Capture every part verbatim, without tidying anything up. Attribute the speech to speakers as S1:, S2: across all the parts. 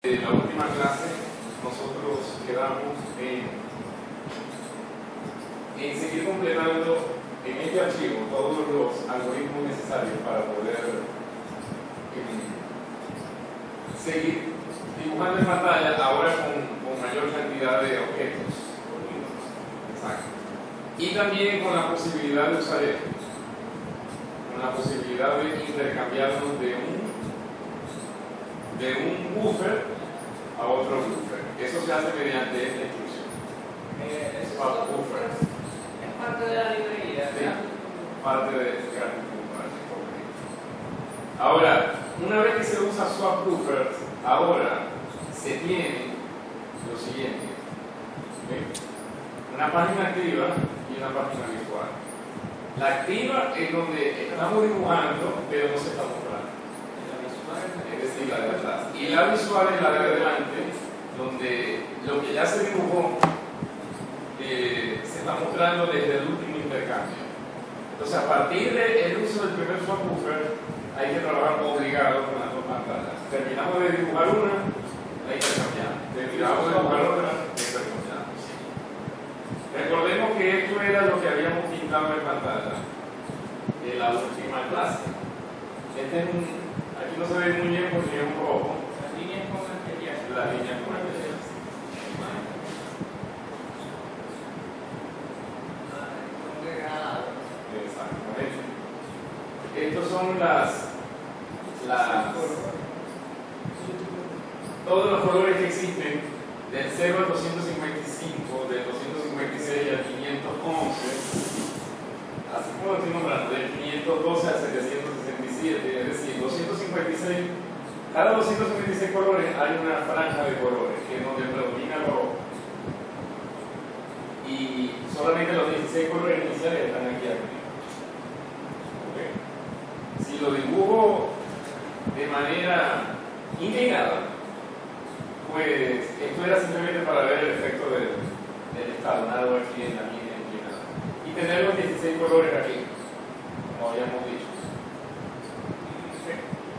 S1: En la última clase nosotros quedamos en, en seguir completando en este archivo todos los algoritmos necesarios para poder eh, seguir dibujando en pantalla, ahora con, con mayor cantidad de objetos. Exacto. Y también con la posibilidad de usar esto, con la posibilidad de intercambiarnos de un de un buffer a otro buffer. Eso se hace mediante esta instrucción.
S2: Eh, es
S1: Swap buffer.
S2: Es parte de la librería.
S1: Sí, parte de gráfico. Ahora, una vez que se usa swap buffers, ahora se tiene lo siguiente: ¿okay? Una página activa y una página visual. La activa es donde estamos dibujando, pero no se está mostrando. Es decir, la de atrás. Y la visual es la de adelante, donde lo que ya se dibujó eh, se está mostrando desde el último intercambio. Entonces, a partir del uso del primer swap buffer, hay que trabajar obligado con las dos pantallas. Terminamos de dibujar una, la intercambiamos. Terminamos de dibujar otra, la intercambiamos. Recordemos que esto era lo que habíamos pintado en pantalla en la última clase. Este es un Aquí no se ve muy bien porque es un rojo.
S2: Las líneas con materias.
S1: Las líneas con materias. Exactamente. Estos son las, las todos los colores que existen del cero al doscientos cincuenta y cinco, del doscientos cincuenta y seis al quinientos once, así como lo estoy nombrando, del quinientos doce al setecientos sesenta y siete, es decir, doscientos cincuenta y seis, cada doscientos cincuenta y seis colores hay una franja de colores que es donde predomina lo rojo. Y solamente los dieciséis colores iniciales están aquí arriba. ¿Okay? Si lo dibujo de manera inclinada, pues esto era simplemente para ver el efecto del, del escalonado aquí en la línea inclinada. Y tener los dieciséis colores aquí, como habíamos dicho. ¿Sí?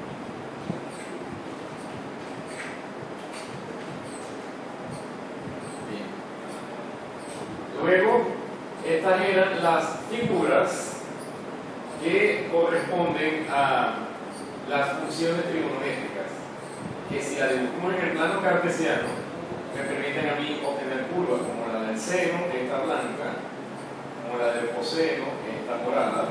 S1: Bien. Luego, estas eran las figuras que corresponden a las funciones trigonométricas, que si la dibujamos en el plano cartesiano, me permiten a mí obtener curvas como la del seno, que está blanca, como la del coseno, que está morada.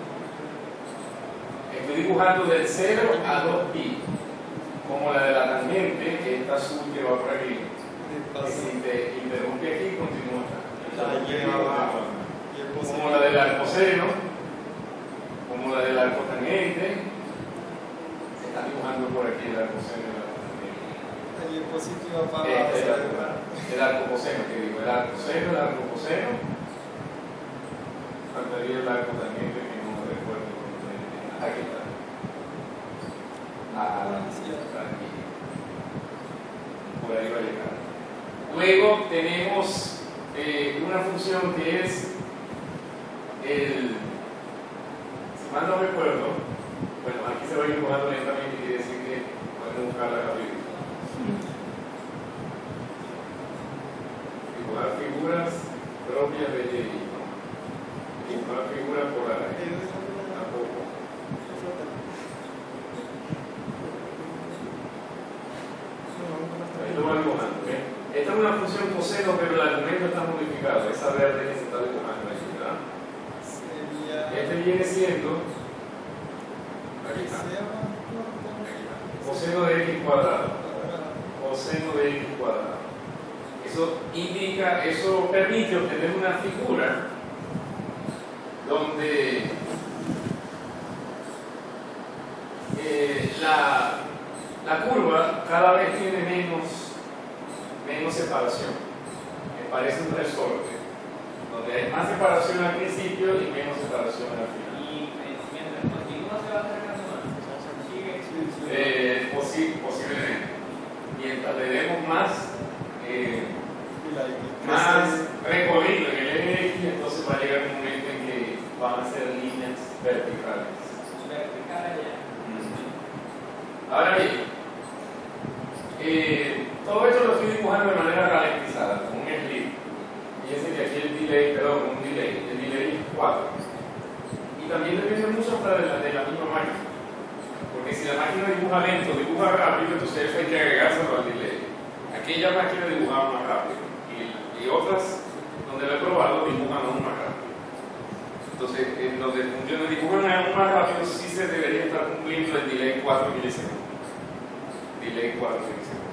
S1: Estoy dibujando del cero a dos pi, como la de la tangente, que está azul, que va por aquí, que si te interrumpe aquí, continúa acá. Como la del arcoseno, como la del arcotangente, se está dibujando por aquí el arcoseno y la tangente.
S3: El diapositiva para
S1: Este es el, el arcocoseno, que digo, el arcoseno, el arcocoseno. Faltaría el arcotangente, que no me recuerdo. Aquí está. Ah, aquí. Por ahí va a llegar. Luego tenemos eh, una función que es el, si mal no recuerdo, bueno, aquí se va dibujando lentamente, quiere decir que podemos buscarla rápido. Dibujar figuras propias de J I, ¿no? Dibujar figuras polares. Tampoco. Ahí lo va dibujando, ¿eh? Esta es una función coseno, pero el argumento está modificado. Esa verde que se está dibujando ahí, ¿verdad? Este viene siendo, aquí está, coseno de x cuadrado, coseno de x cuadrado. Eso indica, eso permite obtener una figura donde eh, la, la curva cada vez tiene menos, menos separación. Me parece un resorte, donde hay más separación al principio y menos separación al final.
S2: Y mientras continúa se va acercando más. Sigue.
S1: Eh, posi posiblemente. Mientras le demos más, eh, más recorrido en el N X, entonces va a llegar un momento en que van a ser líneas verticales.
S2: Vertical allá.
S1: Ahora bien, eh, Todo esto lo estoy dibujando de manera ralentizada, con un slip. Fíjense que aquí el delay, perdón, un delay, el delay es cuatro. Y también depende mucho hasta de la, de la misma máquina. Porque si la máquina dibuja lento, dibuja rápido, entonces eso hay que agregárselo al delay. Aquella máquina dibujaba más rápido. Y, y otras, donde lo he probado, dibujan aún más rápido. Entonces, en donde funciona, dibujan aún más rápido, sí se debería estar cumpliendo el delay cuatro milisegundos. Delay cuatro milisegundos.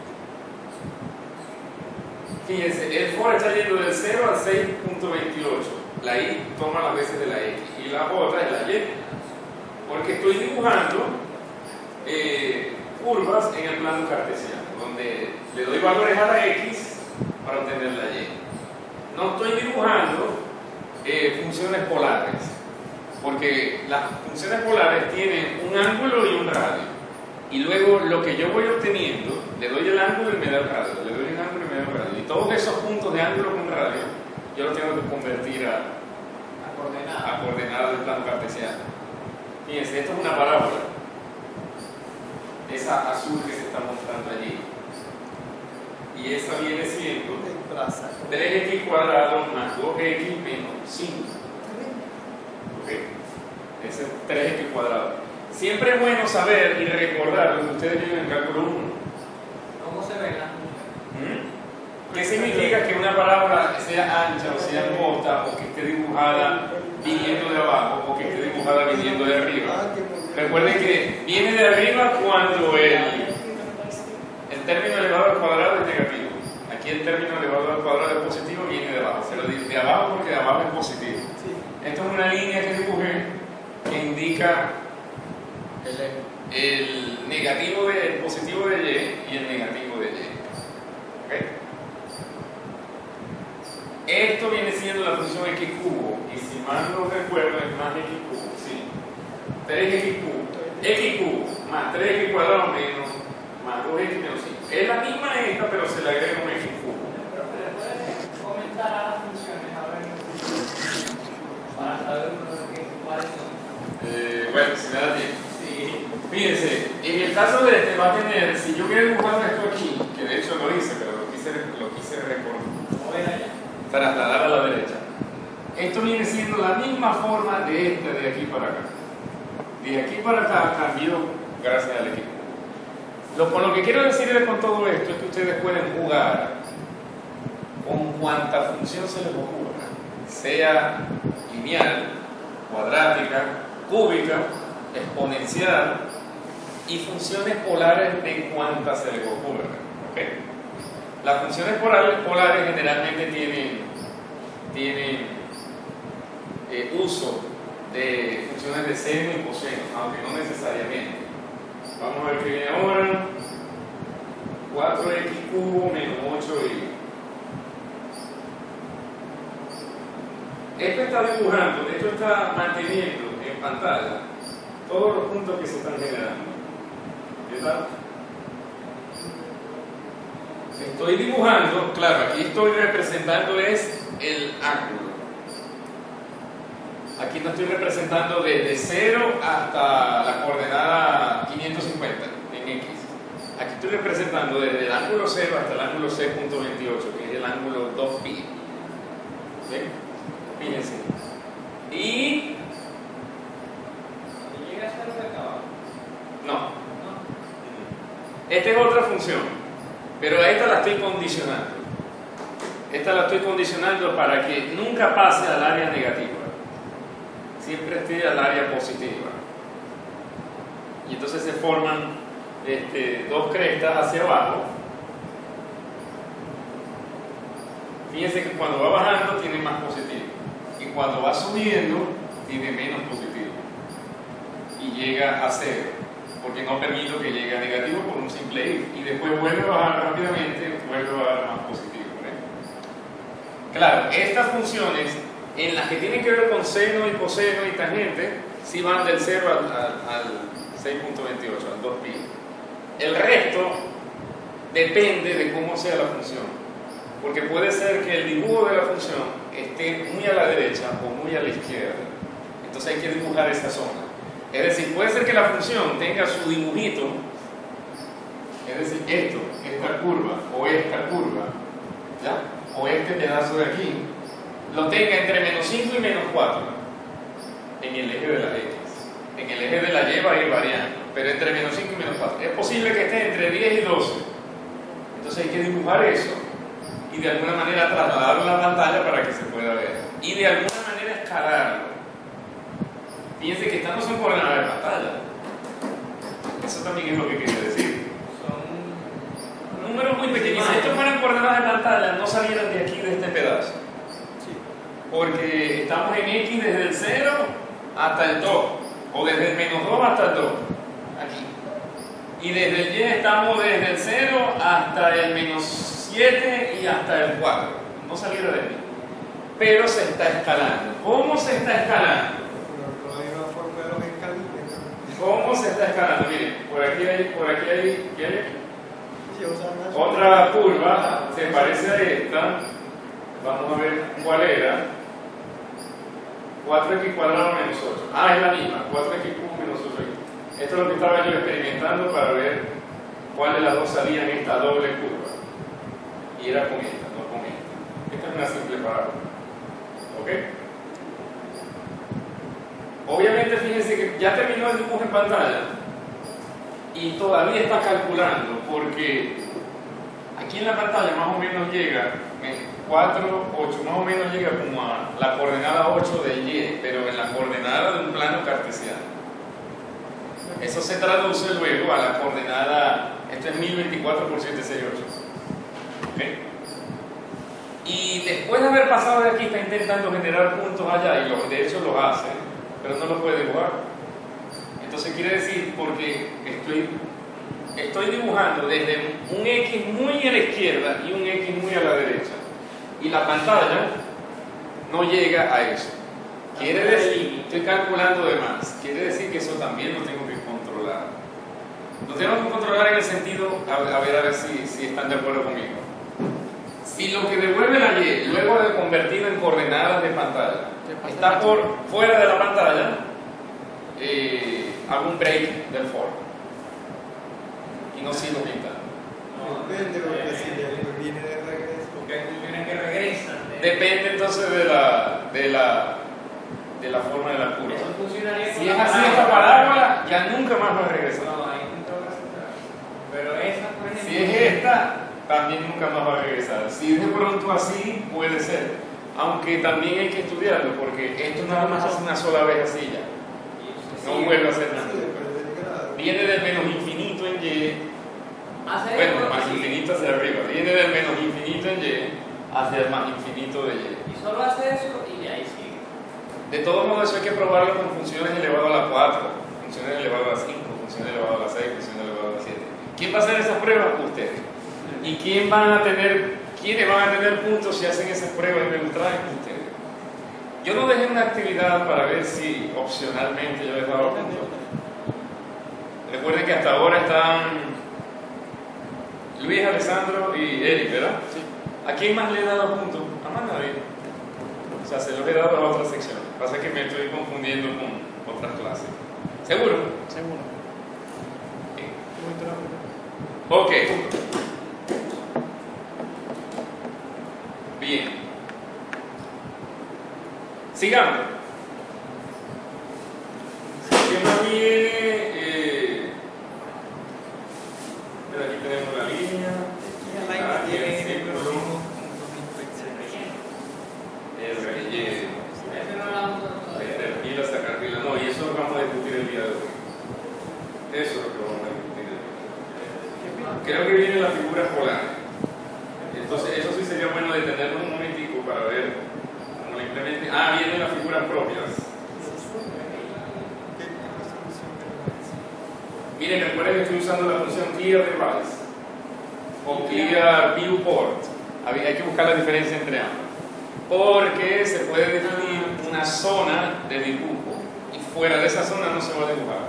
S1: Fíjense, el for está yendo del cero al seis punto veintiocho. La i toma las veces de la x y la otra es la y. Porque estoy dibujando eh, curvas en el plano cartesiano, donde le doy valores a la x para obtener la y. No estoy dibujando eh, funciones polares, porque las funciones polares tienen un ángulo y un radio. Y luego lo que yo voy obteniendo, le doy el ángulo y me da el radio, le doy el ángulo y me da el radio. Y todos esos puntos de ángulo con radio, yo los tengo que convertir a,
S2: A coordenadas.
S1: a coordenadas del plano cartesiano. Fíjense, esto es una parábola. Esa azul que se está mostrando allí. Y esa viene siendo tres x cuadrado más dos x menos cinco. ¿Ok? Ese es tres x cuadrado. Siempre es bueno saber y recordar lo que ustedes viven en cálculo uno.
S2: ¿Cómo se ven las
S1: ¿Mm? ¿Qué significa que una parábola sea ancha o sea angosta o que esté dibujada viniendo de abajo o que esté dibujada viniendo de arriba? Recuerden que viene de arriba cuando el, el término elevado al cuadrado es negativo. Aquí el término elevado al cuadrado es positivo, viene de abajo. Se lo digo de abajo porque de abajo es positivo. Esto es una línea que dibujé que indica el negativo de, el positivo de y y el negativo de y. ¿Okay? Esto viene siendo la función x cubo y si mal no recuerdo es más x cubo, sí. tres x cubo, x cubo más tres x cuadrado menos más dos x menos cinco. Es la misma esta, pero se le agrega un x cubo.
S2: Pero puedes comentar a las funciones, a ver, para saber cuáles son.
S1: Eh, bueno, si me da tiempo. Fíjense, en el caso de este va a tener, si yo quiero dibujar esto aquí, que de hecho lo hice, pero lo quise, lo quise recordar, trasladar a la derecha. Esto viene siendo la misma forma de esta de aquí para acá. De aquí para acá cambió gracias al equipo. Lo, con lo que quiero decirles con todo esto es que ustedes pueden jugar con cuanta función se les ocurra, sea lineal, cuadrática, cúbica, exponencial y funciones polares de cuantas se les ocurra. ¿Okay? Las funciones polares, polares generalmente tienen, tienen eh, uso de funciones de seno y coseno, aunque no necesariamente. Vamos a ver qué viene ahora. cuatro x cubo menos ocho y. Esto está dibujando, esto está manteniendo en pantalla todos los puntos que se están generando. ¿Qué tal? Estoy dibujando, claro, aquí estoy representando es el ángulo. Aquí no estoy representando desde cero hasta la coordenada quinientos cincuenta en X. Aquí estoy representando desde el ángulo cero hasta el ángulo seis punto veintiocho, que es el ángulo dos pi. ¿Sí? Fíjense. Y
S2: ¿Llega a ser de acá abajo?
S1: no.
S2: No.
S1: Esta es otra función, pero a esta la estoy condicionando. Esta la estoy condicionando para que nunca pase al área negativa, siempre esté al área positiva. Y entonces se forman este, dos crestas hacia abajo. Fíjense que cuando va bajando tiene más positivo y cuando va subiendo tiene menos positivo y llega a cero, porque no permito que llegue a negativo por un simple if, y después vuelve a bajar rápidamente, vuelve a bajar más positivo. ¿eh? Claro, estas funciones en las que tienen que ver con seno y coseno y tangente sí van del cero al, al, al seis punto veintiocho, al dos pi. El resto depende de cómo sea la función, porque puede ser que el dibujo de la función esté muy a la derecha o muy a la izquierda, entonces hay que dibujar esa zona. Es decir, puede ser que la función tenga su dibujito, es decir, esto, esta curva, o esta curva, ¿ya? O este pedazo de aquí, lo tenga entre menos cinco y menos cuatro en el eje de la X. En el eje de la Y va a ir variando, pero entre menos cinco y menos cuatro. Es posible que esté entre diez y doce. Entonces hay que dibujar eso y de alguna manera trasladarlo a la pantalla para que se pueda ver. Y de alguna manera escalarlo. Fíjense que estas no son coordenadas de pantalla. Eso también es lo que quería decir. Son números muy pequeños. Si estos fueran coordenadas de pantalla, no salieran de aquí, de este pedazo. Porque estamos en X desde el cero hasta el dos. O desde el menos dos hasta el dos. Aquí. Y desde el Y estamos desde el cero hasta el menos siete y hasta el cuatro. No saliera de aquí. Pero se está escalando. ¿Cómo se está escalando? ¿Cómo se está escalando? Miren, por aquí hay, por aquí hay, ¿qué hay? Otra curva, se parece a esta. Vamos a ver cuál era. cuatro x cuadrado menos ocho. Ah, es la misma, cuatro x cubo menos ocho x. Esto es lo que estaba yo experimentando para ver cuál de las dos salía en esta doble curva. Y era con esta, no con esta. Esta es una simple parábola. ¿Ok? Obviamente, fíjense que ya terminó el dibujo en pantalla y todavía está calculando, porque aquí en la pantalla más o menos llega cuatro, ocho, más o menos llega como a la coordenada ocho de Y, pero en la coordenada de un plano cartesiano. Eso se traduce luego a la coordenada, esto es mil veinticuatro por setecientos sesenta y ocho. ¿Okay? Y después de haber pasado de aquí está intentando generar puntos allá, y los, de hecho los hace, pero no lo puede dibujar. Entonces quiere decir, porque estoy, estoy dibujando desde un X muy a la izquierda y un X muy a la derecha, y la pantalla no llega a eso. Quiere decir, estoy calculando de más, quiere decir que eso también lo tengo que controlar. Lo tengo que controlar en el sentido, a, a ver a ver si, si están de acuerdo conmigo. Si lo que devuelve la Y, luego de convertido en coordenadas de pantalla, está por fuera de la pantalla, eh, hago un break del for y no sigo pintando.
S3: Depende, porque si viene de regreso.
S2: Porque tiene que regresar.
S1: Depende entonces de la, de la, de la forma de la curva.
S2: Eso funcionaría.
S1: Si es así esta parábola, ya nunca más va a regresar.
S2: No, ahí nunca va a regresar. Pero esa, por ejemplo.
S1: Si es esta, también nunca más va a regresar. Si es de pronto así, puede ser. Aunque también hay que estudiarlo, porque esto nada más hace una sola vez así ya. No vuelve a hacer nada. Viene del menos infinito en Y. Bueno, más infinito hacia arriba. Viene del menos infinito en Y hacia el más infinito de Y.
S2: Y solo hace eso y de ahí sigue.
S1: De todos modos, eso hay que probarlo con funciones elevado a la cuatro, funciones elevado a la cinco, funciones elevado a la seis, funciones elevado a la siete. ¿Quién va a hacer esas pruebas? Ustedes. ¿Y quién van a tener, quiénes van a tener puntos si hacen esas pruebas y me lo traen? Ustedes. Yo no dejé una actividad para ver si opcionalmente yo les daba puntos. Recuerden que hasta ahora están Luis, Alessandro y Eric, ¿verdad? Sí. ¿A quién más le he dado puntos? A más nadie. O sea, se los he dado a la otra sección. Pasa que me estoy confundiendo con otras clases. ¿Seguro?
S3: Seguro.
S1: Ok. Bien. Sigamos. ¿Qué más viene? Eh, pero aquí tenemos la línea. Ah, aquí el círculo. El relleno.
S2: Eso no lo vamos a
S1: Meter pilas, sacar pilas. No, y eso lo vamos a discutir el día de hoy. Eso es lo que vamos a discutir el día de hoy. Creo que viene la figura polar. Entonces, eso sí sería bueno detenernos un momentico para ver cómo la implementen. Ah, vienen las figuras propias. Miren, recuerden que estoy usando la función clear device o clear viewport. Hay que buscar la diferencia entre ambas. Porque se puede definir una zona de dibujo y fuera de esa zona no se va a dibujar.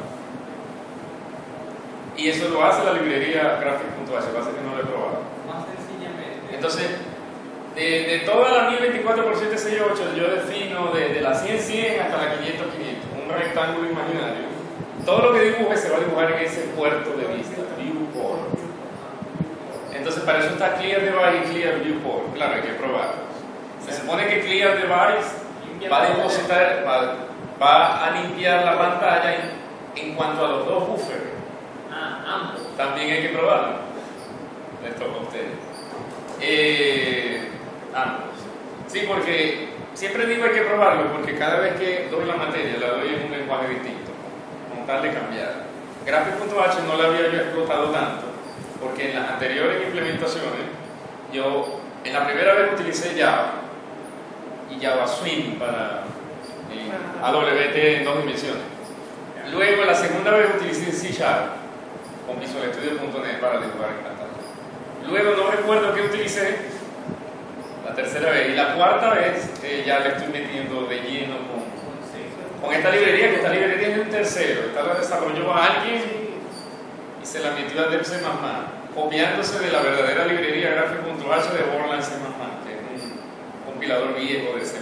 S1: Y eso lo hace la librería graphic punto h, pasa que no lo he probado.
S2: Más sencillamente.
S1: Entonces, de, de todas las mil veinticuatro por setecientos sesenta y ocho, yo defino desde la cien cien hasta la quinientos quinientos, un rectángulo imaginario. Todo lo que dibuje se va a dibujar en ese puerto de vista, viewport. Entonces para eso está Clear Device y Clear Viewport. Claro, hay que probarlo. Se supone que Clear Device va a depositar, va, va a limpiar la pantalla en, en cuanto a los dos buffers.
S2: Ah, ambos.
S1: También hay que probarlo. Les toca a ustedes. Eh, ambos. Sí, porque siempre digo hay que probarlo, porque cada vez que doy la materia la doy en un lenguaje distinto, con tal de cambiar. Graphic.h no la había yo explotado tanto, porque en las anteriores implementaciones, yo en la primera vez utilicé Java y Java Swing para eh, A W T en dos dimensiones. Luego la segunda vez utilicé C Sharp con Visual Studio punto net para dibujar en pantalla. Luego no recuerdo qué utilicé la tercera vez, y la cuarta vez eh, ya le estoy metiendo de lleno con, con esta librería, que esta librería es de un tercero. Esta la desarrolló a alguien y se la metió a C++, copiándose de la verdadera librería Graphic.h de Borland C++, que es un compilador viejo de C++.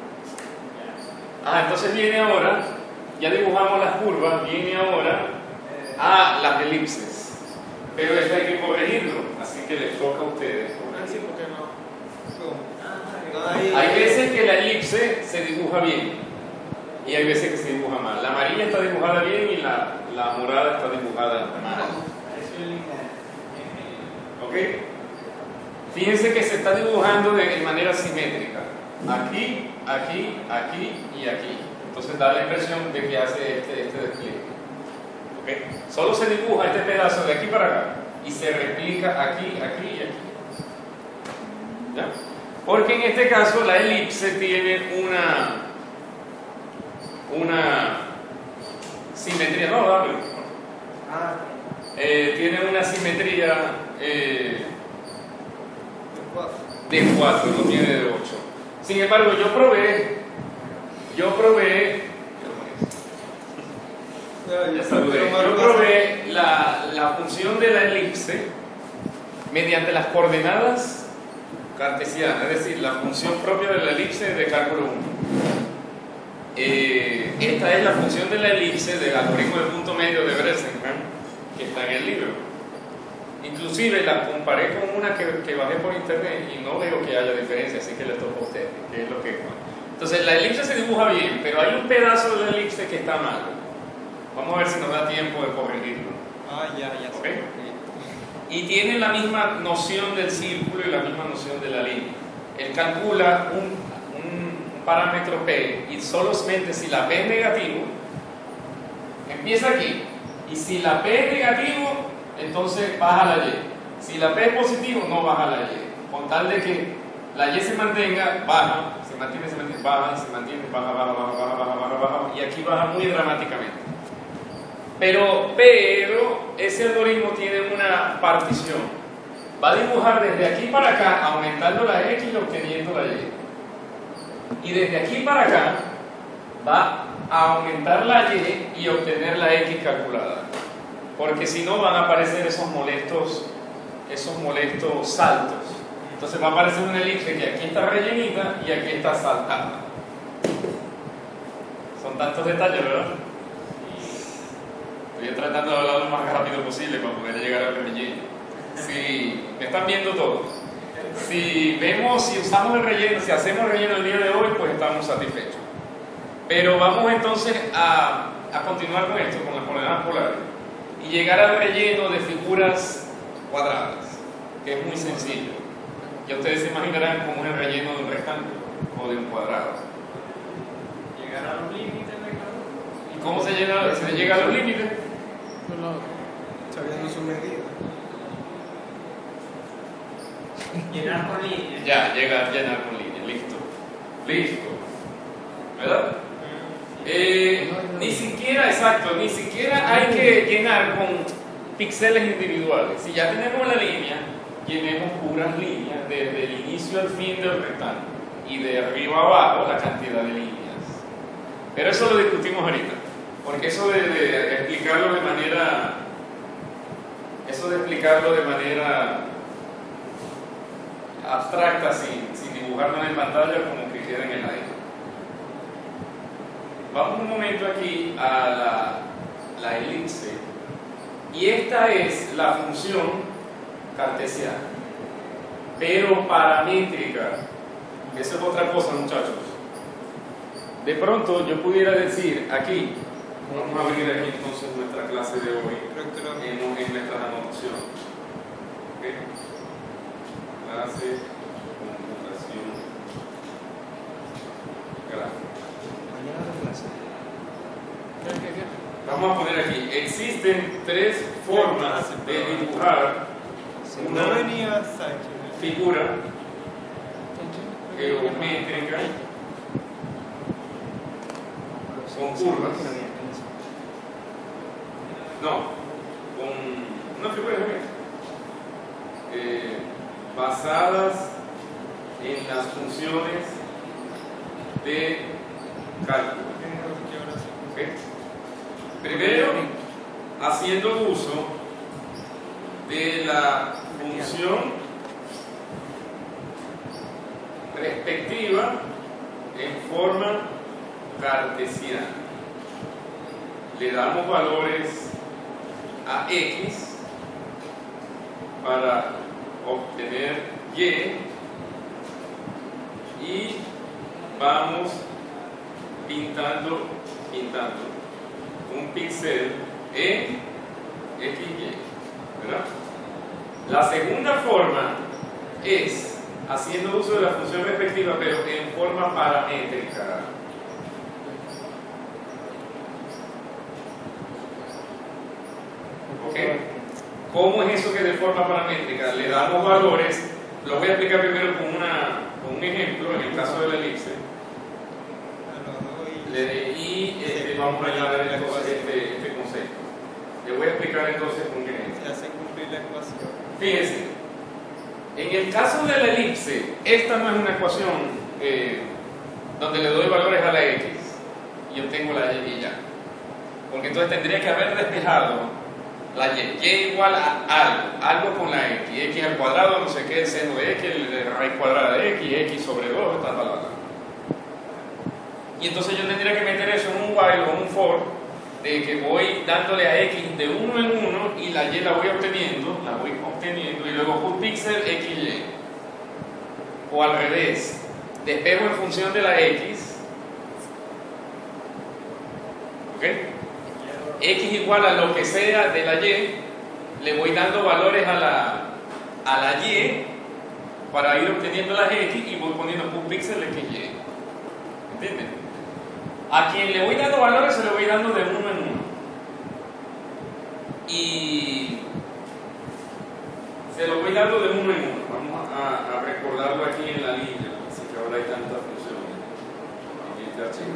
S1: Ah, entonces viene ahora, ya dibujamos las curvas, viene ahora a las elipses, pero eso hay que corregirlo, así que les toca a ustedes.
S3: Ah, sí, ¿por qué no? ¿Cómo?
S2: Ah,
S1: Hay veces que la elipse se dibuja bien y hay veces que se dibuja mal. La amarilla está dibujada bien y la, la morada está dibujada mal. ¿Ok? Fíjense que se está dibujando de manera simétrica. Aquí, aquí, aquí y aquí. Entonces da la impresión de que hace este, este despliegue. ¿Ok? Solo se dibuja este pedazo de aquí para acá y se replica aquí, aquí y aquí. ¿Ya? Porque en este caso la elipse tiene una una simetría, no, dale,
S3: Ah,
S1: eh, tiene una simetría eh,
S3: cuatro.
S1: de cuatro, no tiene de ocho. Sin embargo, yo probé, yo probé, ya saludé, yo probé la, la función de la elipse mediante las coordenadas cartesiana, es decir, la función propia de la elipse de cálculo uno. Eh, esta es la función de la elipse del algoritmo de punto medio de Bressenham, que está en el libro. Inclusive la comparé con una que, que bajé por internet y no veo que haya diferencia, así que le toca a ustedes, que es lo que... Entonces la elipse se dibuja bien, pero hay un pedazo de la elipse que está mal. Vamos a ver si nos da tiempo de corregirlo.
S3: Ah, ya, ya.
S1: ¿Ok? Y tiene la misma noción del círculo y la misma noción de la línea. Él calcula un, un parámetro P y solamente si la P es negativo, empieza aquí. Y si la P es negativo, entonces baja la Y. Si la P es positivo, no baja la Y. Con tal de que la Y se mantenga, baja, se mantiene, se mantiene, baja, se mantiene, baja, baja, baja, baja, baja, baja, baja, y aquí baja muy dramáticamente. Pero, pero ese algoritmo tiene una partición. Va a dibujar desde aquí para acá, aumentando la X y obteniendo la Y. Y desde aquí para acá, va a aumentar la Y y obtener la X calculada. Porque si no, van a aparecer esos molestos, esos molestos saltos. Entonces va a aparecer una elipse que aquí está rellenita y aquí está saltada. Son tantos detalles, ¿verdad? Estoy tratando de hablar lo más rápido posible para poder llegar al relleno. Si me están viendo todos, si vemos, si usamos el relleno, si hacemos el relleno el día de hoy, pues estamos satisfechos. Pero vamos entonces a, a continuar con esto, con las coordenadas polares, y llegar al relleno de figuras cuadradas, que es muy sencillo. Ya ustedes se imaginarán cómo es el relleno de un rectángulo o de un cuadrado.
S2: Llegar a los límites de cada
S1: ¿Y cómo se llega, se llega a los límites?
S3: Sabiendo su medida.
S2: Llenar con líneas.
S1: Ya, llega a llenar con línea, listo. Listo. ¿Verdad? Eh, ni siquiera, exacto, ni siquiera hay que llenar con píxeles individuales. Si ya tenemos la línea, llenemos puras líneas desde el inicio al fin del rectángulo y de arriba a abajo la cantidad de líneas. Pero eso lo discutimos ahorita, porque eso de, de explicarlo de manera, eso de explicarlo de manera abstracta, sin, sin dibujarlo en pantalla, como que queda en el aire. Vamos un momento aquí a la, la elipse, y esta es la función cartesiana. pero paramétrica. Esa es otra cosa, muchachos. De pronto yo pudiera decir aquí, vamos a abrir aquí entonces nuestra clase de hoy en, en nuestras anotaciones. ¿Okay? Clase computación gráfica.
S3: Mañana la clase.
S1: Vamos a poner aquí, existen tres formas de dibujar
S3: No venía Sánchez.
S1: figura geométrica con curvas. No, con una figura geométrica eh, basadas en las funciones de cálculo. ¿Okay? Primero, haciendo uso de la función respectiva en forma cartesiana. Le damos valores a X para obtener Y y vamos pintando, pintando un píxel en X Y, ¿verdad? La segunda forma es haciendo uso de la función respectiva, pero en forma paramétrica. ¿Ok? ¿Cómo es eso que de forma paramétrica? Le damos valores, lo voy a explicar primero con, una, con un ejemplo, en el caso de la elipse. Le, y este, vamos a añadir entonces este, este concepto. Le voy a explicar entonces con qué ejemplo.
S3: Se hace cumplir la ecuación.
S1: Fíjense, en el caso de la elipse, esta no es una ecuación eh, donde le doy valores a la X y obtengo la Y y ya. Porque entonces tendría que haber despejado la Y. Y igual a algo, algo con la X. X al cuadrado, no sé qué, el seno de X, la raíz cuadrada de X, X sobre dos, tal, tal, tal. Y entonces yo tendría que meter eso en un while o un for, de que voy dándole a X de uno en uno y la Y la voy obteniendo, la voy obteniendo y luego un píxel X Y. O al revés, despejo en función de la X, ¿ok? X igual a lo que sea de la Y, le voy dando valores a la, a la Y para ir obteniendo las X y voy poniendo un píxel X Y. ¿Entienden? A quien le voy dando valores se le voy dando de uno en uno. Y se lo voy dando de uno en uno. Vamos a, a recordarlo aquí en la línea, así que ahora hay tantas funciones en este archivo.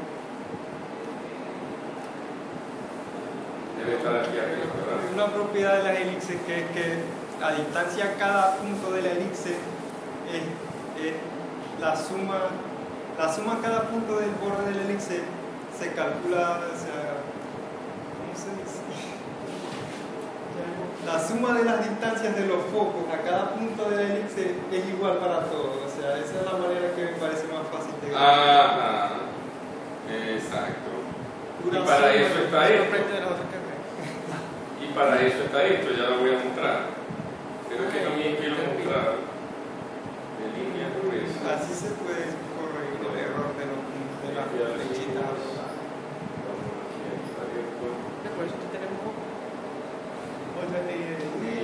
S1: Debe estar aquí arriba, ¿verdad?
S3: Una propiedad de las elipses que es que a distancia a cada punto de la elipse es, es la suma. La suma a cada punto del borde de la elipse se calcula, o sea, ¿cómo se dice? La suma de las distancias de los focos a cada punto de la elipse es igual para todos, o sea, esa es la manera que me parece más fácil de ver.
S1: Ajá, exacto.
S3: Una
S1: Y para
S3: suma
S1: eso está
S3: de-
S1: esto. Y para eso está esto, ya lo voy a mostrar. Pero es que también quiero mostrar de línea gruesa.
S3: Así se puede corregir el error de, los, de las flechitas.
S2: Por eso que tenemos otra ley de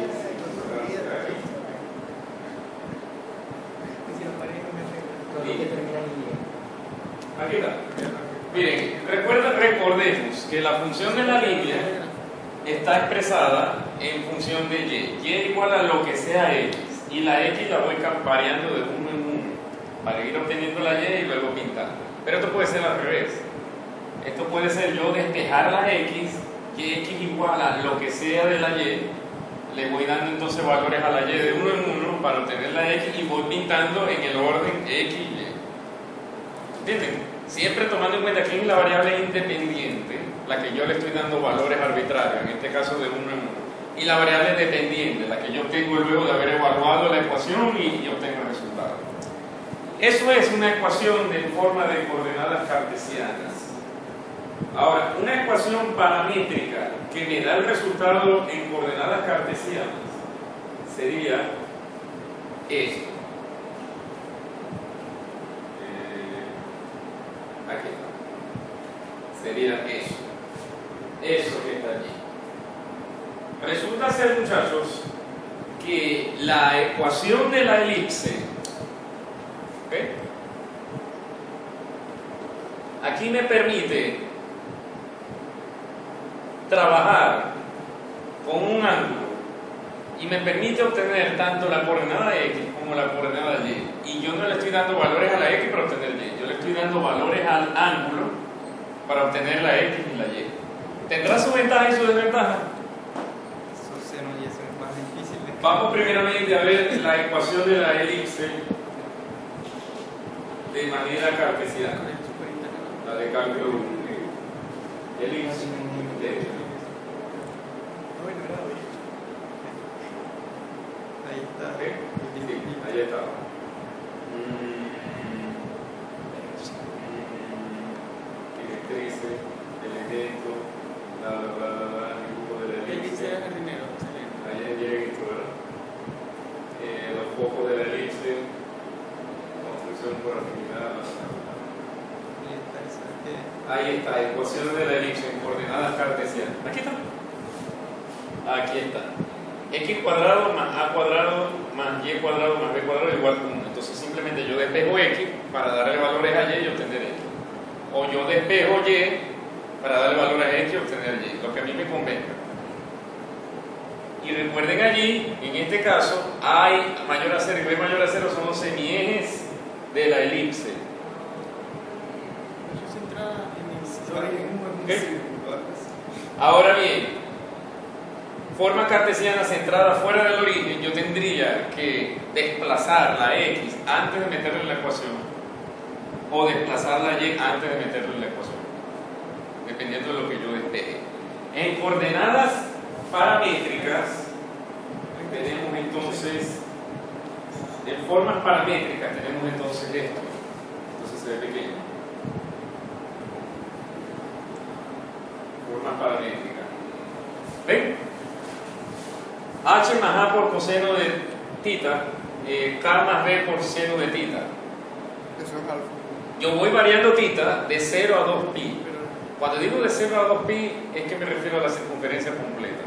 S2: si la pared no me arregla.
S1: Aquí está. Miren, recuerden, recordemos que la función de la línea está expresada en función de Y. Y igual a lo que sea X. Y la X la voy variando de uno en uno para ir obteniendo la Y y luego pintar. Pero esto puede ser al revés. Esto puede ser yo despejar la X, y X igual a lo que sea de la Y. Le voy dando entonces valores a la Y de uno en uno para obtener la X y voy pintando en el orden X y Y. ¿Entienden? Siempre tomando en cuenta que es la variable independiente, la que yo le estoy dando valores arbitrarios, en este caso de uno en uno. Y la variable dependiente, la que yo obtengo luego de haber evaluado la ecuación y, y obtengo el resultado. Eso es una ecuación de forma de coordenadas cartesianas. Ahora, una ecuación paramétrica que me da el resultado en coordenadas cartesianas sería esto. Eh, aquí está. Sería eso. Eso que está allí. Resulta ser, muchachos, que la ecuación de la elipse, ¿okay? Aquí me permite trabajar con un ángulo y me permite obtener tanto la coordenada X como la coordenada Y. Y yo no le estoy dando valores a la X para obtener Y, yo le estoy dando valores al ángulo para obtener la X y la Y. ¿Tendrá su ventaja y su desventaja?
S3: Esos senos y eso es más difícil de...
S1: Vamos primeramente a ver la ecuación de la elipse de manera cartesiana, la de cálculo uno. Elipse de...
S3: Ahí está.
S1: ¿Okay? Sí, ahí está. Directrices, elemento, bla bla bla bla bla, dibujo de la elipse. Ahí llega esto, ¿verdad? Eh, los focos de la elipse, construcción por afinidad. Ahí está, ecuación de la elipse en coordenadas cartesianas. Aquí está. Aquí está. X cuadrado más A cuadrado más Y cuadrado más B cuadrado igual a uno. Entonces simplemente yo despejo X para darle valores a Y y obtener X. O yo despejo Y para darle valores a X y obtener Y. Lo que a mí me convenga. Y recuerden allí, en este caso, A mayor a cero y B mayor a cero son los semiejes de la elipse. ¿Okay? Ahora bien, forma cartesiana centrada fuera del origen, yo tendría que desplazar la X antes de meterla en la ecuación o desplazar la Y antes de meterla en la ecuación, dependiendo de lo que yo despeje. En coordenadas paramétricas tenemos entonces, en formas paramétricas tenemos entonces esto, entonces se ve pequeño. Formas paramétricas. ¿Ven? H más A por coseno de tita, eh, K más B por seno de tita.
S3: Eso es alfa.
S1: Yo voy variando tita de cero a dos pi. Cuando digo de cero a dos pi es que me refiero a la circunferencia completa.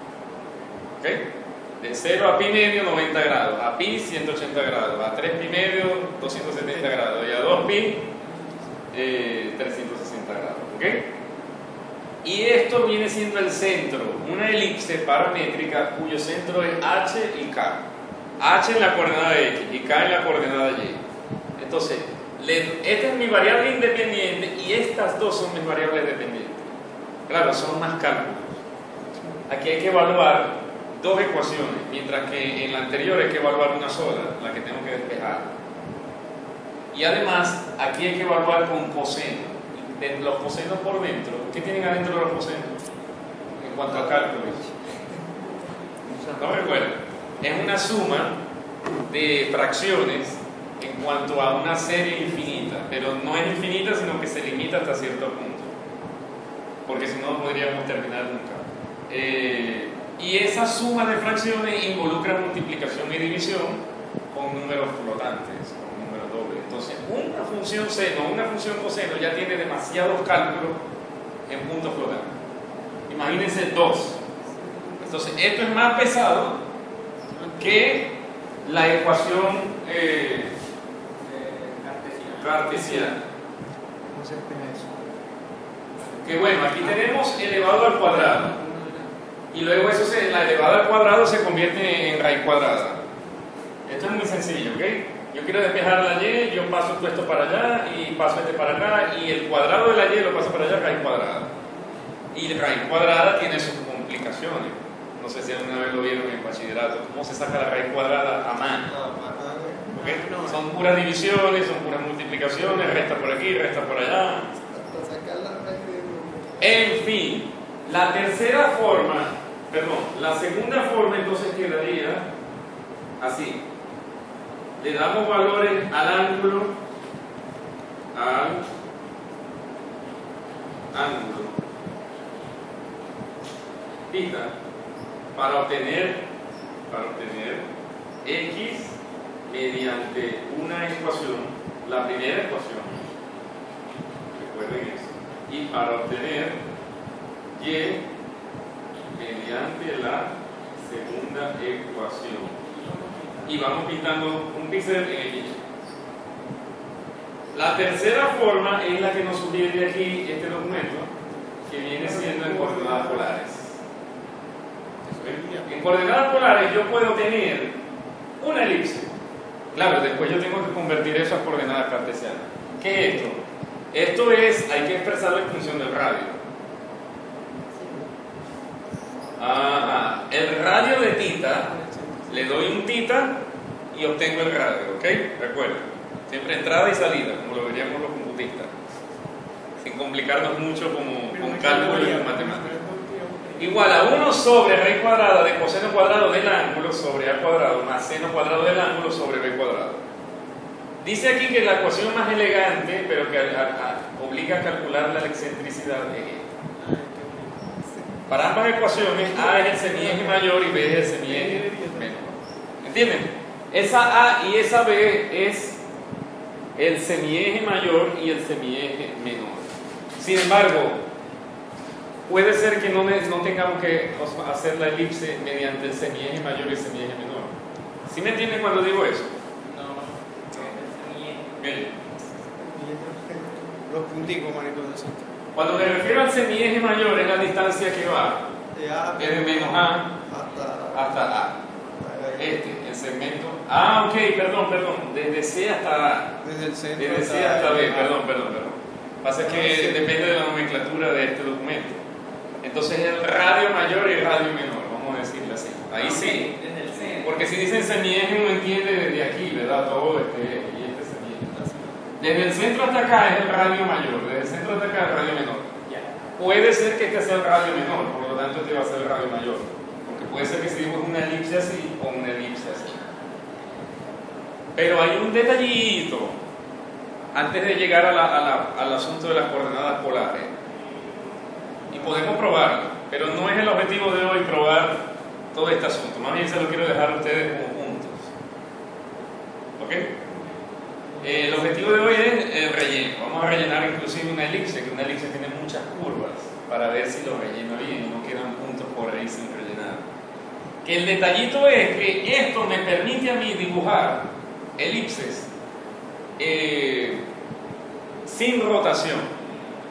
S1: ¿Ok? De cero a pi medio noventa grados, a pi ciento ochenta grados, a tres pi medio doscientos setenta grados y a dos pi eh, trescientos sesenta grados. ¿Ok? Y esto viene siendo el centro, una elipse paramétrica cuyo centro es H y K. H en la coordenada X y K en la coordenada Y. Entonces, esta es mi variable independiente y estas dos son mis variables dependientes. Claro, son más cálculos. Aquí hay que evaluar dos ecuaciones, mientras que en la anterior hay que evaluar una sola, la que tengo que despejar. Y además, aquí hay que evaluar con coseno. De los cosenos por dentro, ¿qué tienen adentro de los cosenos? En cuanto a cálculos. No recuerdo. Es una suma de fracciones en cuanto a una serie infinita, pero no es infinita, sino que se limita hasta cierto punto, porque si no, no podríamos terminar nunca. Eh, y esa suma de fracciones involucra multiplicación y división con números flotantes. Entonces, una función seno, una función coseno ya tiene demasiados cálculos en puntos flotantes. Imagínense dos. Entonces, esto es más pesado que la ecuación eh, cartesiana.
S3: ¿Cómo se despeja eso?
S1: Que bueno, aquí tenemos elevado al cuadrado. Y luego eso se, la elevada al cuadrado se convierte en raíz cuadrada. Esto es muy sencillo, ¿ok? Yo quiero despejar la Y, yo paso esto para allá y paso este para acá y el cuadrado de la Y lo paso para allá, raíz cuadrada. Y raíz cuadrada tiene sus complicaciones. No sé si alguna vez lo vieron en bachillerato. ¿Cómo se saca la raíz cuadrada a mano? ¿Okay? Son puras divisiones, son puras multiplicaciones, resta por aquí, resta por allá. En fin, la tercera forma, perdón, la segunda forma entonces quedaría así. Le damos valores al ángulo, al ángulo, theta, para obtener, para obtener X mediante una ecuación, la primera ecuación, recuerden eso, y para obtener y mediante la segunda ecuación. Y vamos pintando un píxel en el nicho. La tercera forma es la que nos sugiere aquí este documento, que viene siendo en coordenadas polares. En coordenadas polares yo puedo tener una elipse. Claro, después yo tengo que convertir eso a coordenadas cartesianas. ¿Qué es esto? Esto es, hay que expresarlo en función del radio. Ajá. El radio de tita, le doy un tita y obtengo el radio, ¿ok? Recuerda, siempre entrada y salida, como lo veríamos los computistas, sin complicarnos mucho como con cálculo y con matemáticas. Igual a uno sobre raíz cuadrada de coseno cuadrado del ángulo sobre a cuadrado más seno cuadrado del ángulo sobre b cuadrado. Dice aquí que la ecuación más elegante, pero que a, a, a, obliga a calcular la excentricidad es esta. Para ambas ecuaciones, A es el semieje mayor y B es el semieje menor. ¿Entienden? Esa A y esa B es el semieje mayor y el semieje menor. Sin embargo, puede ser que no, no tengamos que hacer la elipse mediante el semieje mayor y el semieje menor. ¿Sí me entienden cuando digo eso?
S2: No, el semieje.
S1: Miren.
S3: Los punticos, manito, de eso.
S1: Cuando me refiero al semieje mayor es la distancia que va
S3: De A
S1: desde menos A
S3: hasta,
S1: hasta A. Este, el segmento. Ah, ok, perdón, perdón. Desde C hasta A.
S3: desde el centro
S1: Desde C hasta B, perdón, perdón, perdón. Pasa que
S3: Ah, sí.
S1: depende de la nomenclatura de este documento. Entonces el radio mayor y el radio menor, vamos a decirlo así. Ahí sí.
S2: Desde el centro.
S1: Porque si dicen semieje uno entiende desde aquí, ¿verdad? Todo este y este semieje. Desde el centro hasta acá es el radio mayor, desde el centro hasta acá es el radio menor.
S2: Ya.
S1: Puede ser que este sea el radio menor, por lo tanto este va a ser el radio mayor. Porque puede ser que si dibujo una elipse así o una elipse así. Pero hay un detallito antes de llegar a la, a la, al asunto de las coordenadas polares. Y podemos probarlo, pero no es el objetivo de hoy probar todo este asunto. Más bien se lo quiero dejar a ustedes como puntos. ¿Ok? Eh, el objetivo de hoy es el relleno. Vamos a rellenar inclusive una elipse, que una elipse tiene muchas curvas, para ver si lo relleno bien y no quedan puntos por ahí sin rellenar. Que el detallito es que esto me permite a mí dibujar elipses eh, sin rotación.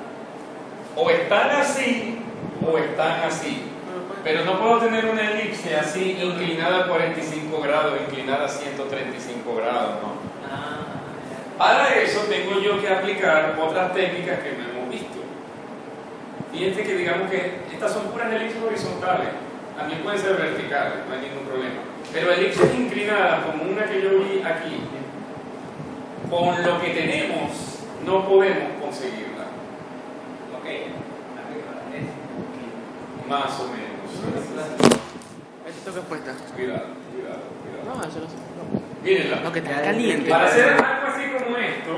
S1: O están así o están así. Pero no puedo tener una elipse así inclinada a cuarenta y cinco grados, inclinada a ciento treinta y cinco grados, ¿no?
S2: Ah,
S1: Para eso tengo yo que aplicar otras técnicas que no hemos visto. Fíjense que digamos que estas son puras elipses horizontales, también pueden ser verticales, no hay ningún problema. Pero elipses inclinadas como una que yo vi aquí, con lo que tenemos no podemos conseguirla.
S2: ok. Arriba, es.
S1: Más o menos.
S4: ¿Esto qué cuesta?
S1: Cuidado, cuidado, cuidado.
S4: No, eso no sé.
S1: Mírenla.
S4: No, que está caliente.
S1: Para hacer algo así como esto,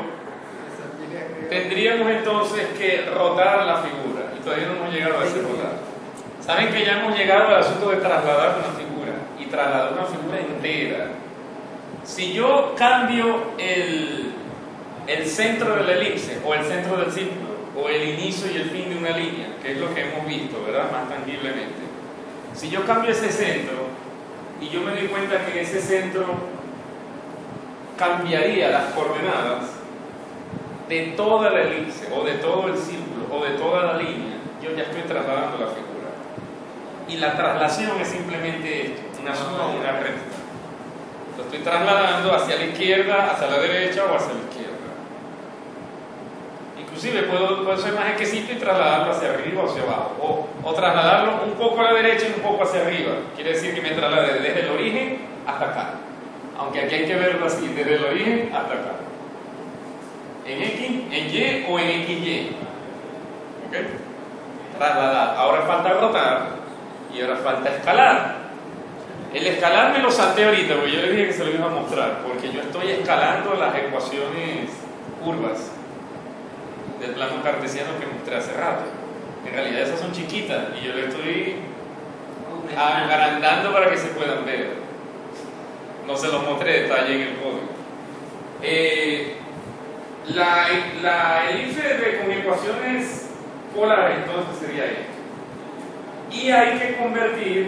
S1: tendríamos entonces que rotar la figura. Y todavía no hemos llegado a ese rotar. Saben que ya hemos llegado al asunto de trasladar una figura. Y trasladar una figura entera. Si yo cambio el, el centro de la elipse, o el centro del círculo, o el inicio y el fin de una línea, que es lo que hemos visto, ¿verdad? Más tangiblemente. Si yo cambio ese centro, y yo me doy cuenta que ese centro cambiaría las coordenadas de toda la elipse, o de todo el círculo, o de toda la línea, yo ya estoy trasladando la figura. Y la traslación es simplemente esto, una suma o una recta. Lo estoy trasladando hacia la izquierda, hacia la derecha o hacia la izquierda. Inclusive puedo, puedo ser más exquisito y trasladarlo hacia arriba o hacia abajo, o, o trasladarlo un poco a la derecha y un poco hacia arriba. Quiere decir que me traslade desde el origen hasta acá, aunque aquí hay que verlo así, desde el origen hasta acá, en X, en Y o en equis ye. ¿Ok? Trasladar. Ahora falta rotar y ahora falta escalar. El escalar me lo salté ahorita porque yo le dije que se lo iba a mostrar, porque yo estoy escalando las ecuaciones curvas del plano cartesiano que mostré hace rato. En realidad esas son chiquitas y yo le estoy agrandando para que se puedan ver. no se los mostré detalle en el código. Eh, la, la elipse de, con ecuaciones polares, entonces sería esto. Y hay que convertir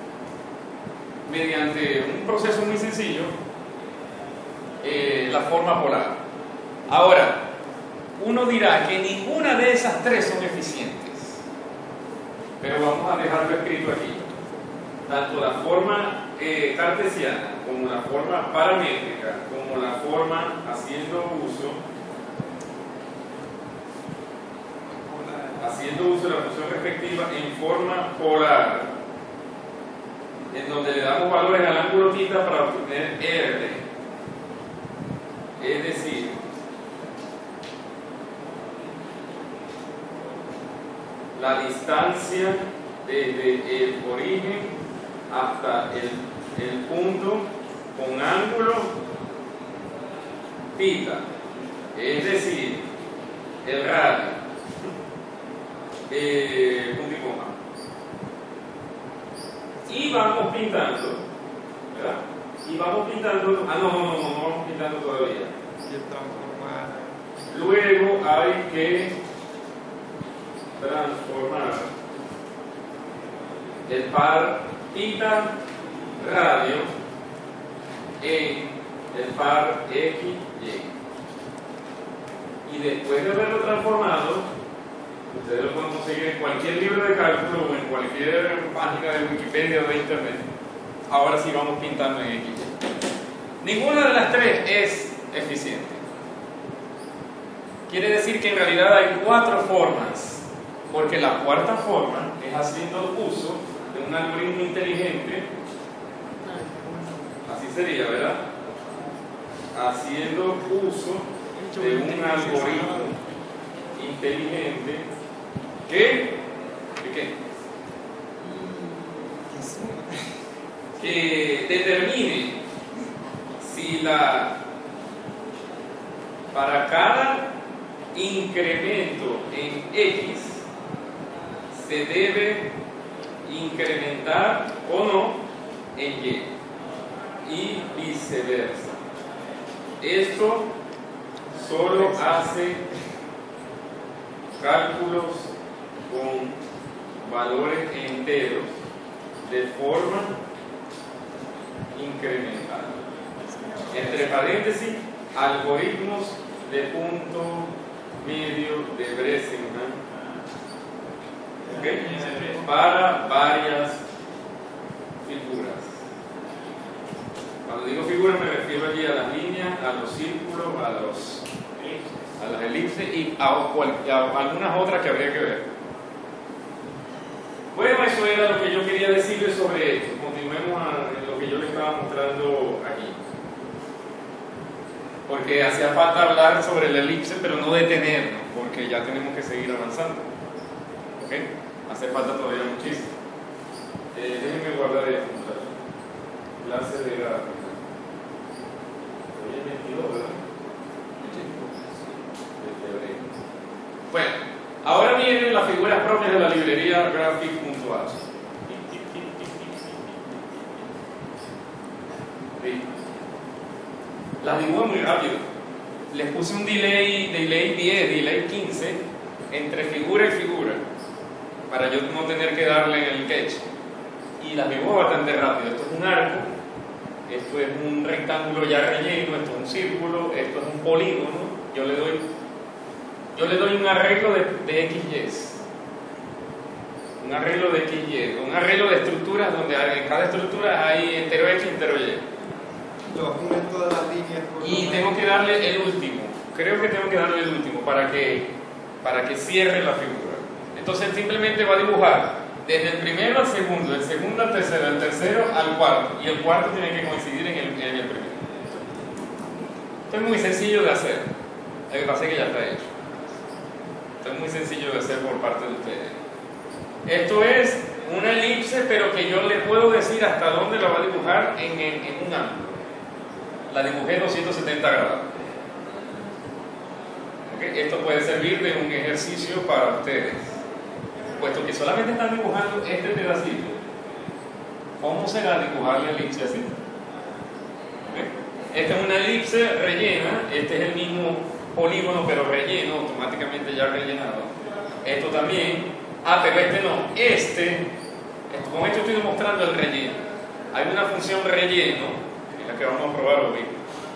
S1: mediante un proceso muy sencillo eh, la forma polar. Ahora, uno dirá que ninguna de esas tres son eficientes, pero vamos a dejarlo escrito aquí. Tanto la forma eh, cartesiana como la forma paramétrica como la forma haciendo uso haciendo uso de la función respectiva en forma polar, en donde le damos valores al ángulo θ para obtener R, es decir, la distancia desde el origen hasta el, el punto con ángulo θ, es decir, el radio, eh, punto y coma. Y vamos pintando, ¿verdad? Y vamos pintando, ah no, no, no, no, no vamos pintando todavía. Luego hay que transformar el par θ radio en el par X, Y. Y después de haberlo transformado, ustedes lo pueden conseguir en cualquier libro de cálculo o en cualquier página de Wikipedia o de Internet. Ahora sí vamos pintando en X. Ninguna de las tres es eficiente. Quiere decir que en realidad hay cuatro formas, porque la cuarta forma es haciendo uso de un algoritmo inteligente. Así sería, ¿verdad? Haciendo uso de un algoritmo inteligente que, ¿de qué? Que determine si la para cada incremento en X se debe incrementar o no en Y y viceversa. Esto solo hace cálculos con valores enteros de forma incremental. Entre paréntesis, algoritmos de punto medio de Bresenham, ¿okay? Para varias figuras. Cuando digo figuras me refiero allí a las líneas, a los círculos, a los a las elipses y a, a algunas otras que habría que ver. Bueno, eso era lo que yo quería decirles sobre esto. Continuemos a lo que yo les estaba mostrando aquí, porque hacía falta hablar sobre la elipse, pero no detenernos, porque ya tenemos que seguir avanzando. ¿Ok? Hace falta todavía muchísimo. Eh, déjenme guardar esto, muchachos. Clase de gráfica. Hoy es veintidós, ¿verdad? Bueno, ahora vienen las figuras propias de la librería graphic punto h. Las dibujo muy rápido. Les puse un delay, delay diez, delay quince entre figura y figura para yo no tener que darle en el sketch. Y las dibujo bastante rápido. Esto es un arco, esto es un rectángulo ya relleno, esto es un círculo, esto es un polígono. Yo le doy Yo le doy un arreglo de, de X Y, un arreglo de X Y, un arreglo de estructuras donde en cada estructura hay entero X y entero Y.
S3: Lo unen todas las líneas.
S1: Y tengo que darle el último, creo que tengo que darle el último para que, para que cierre la figura. Entonces él simplemente va a dibujar desde el primero al segundo, del segundo al tercero, del tercero al cuarto, y el cuarto tiene que coincidir en el, en el primero. Esto es muy sencillo de hacer, lo que pasa es que ya está hecho. Es muy sencillo de hacer por parte de ustedes. Esto es una elipse, pero que yo le puedo decir hasta dónde la va a dibujar en, en, en un ángulo. La dibujé doscientos setenta grados. ¿Okay? Esto puede servir de un ejercicio para ustedes, puesto que solamente están dibujando este pedacito. ¿Cómo será dibujar la elipse así? Esta es una elipse rellena, este es el mismo polígono pero relleno, automáticamente ya rellenado. Esto también, ah, pero este no, este, esto, con esto estoy demostrando el relleno. Hay una función relleno, la que vamos a probar hoy,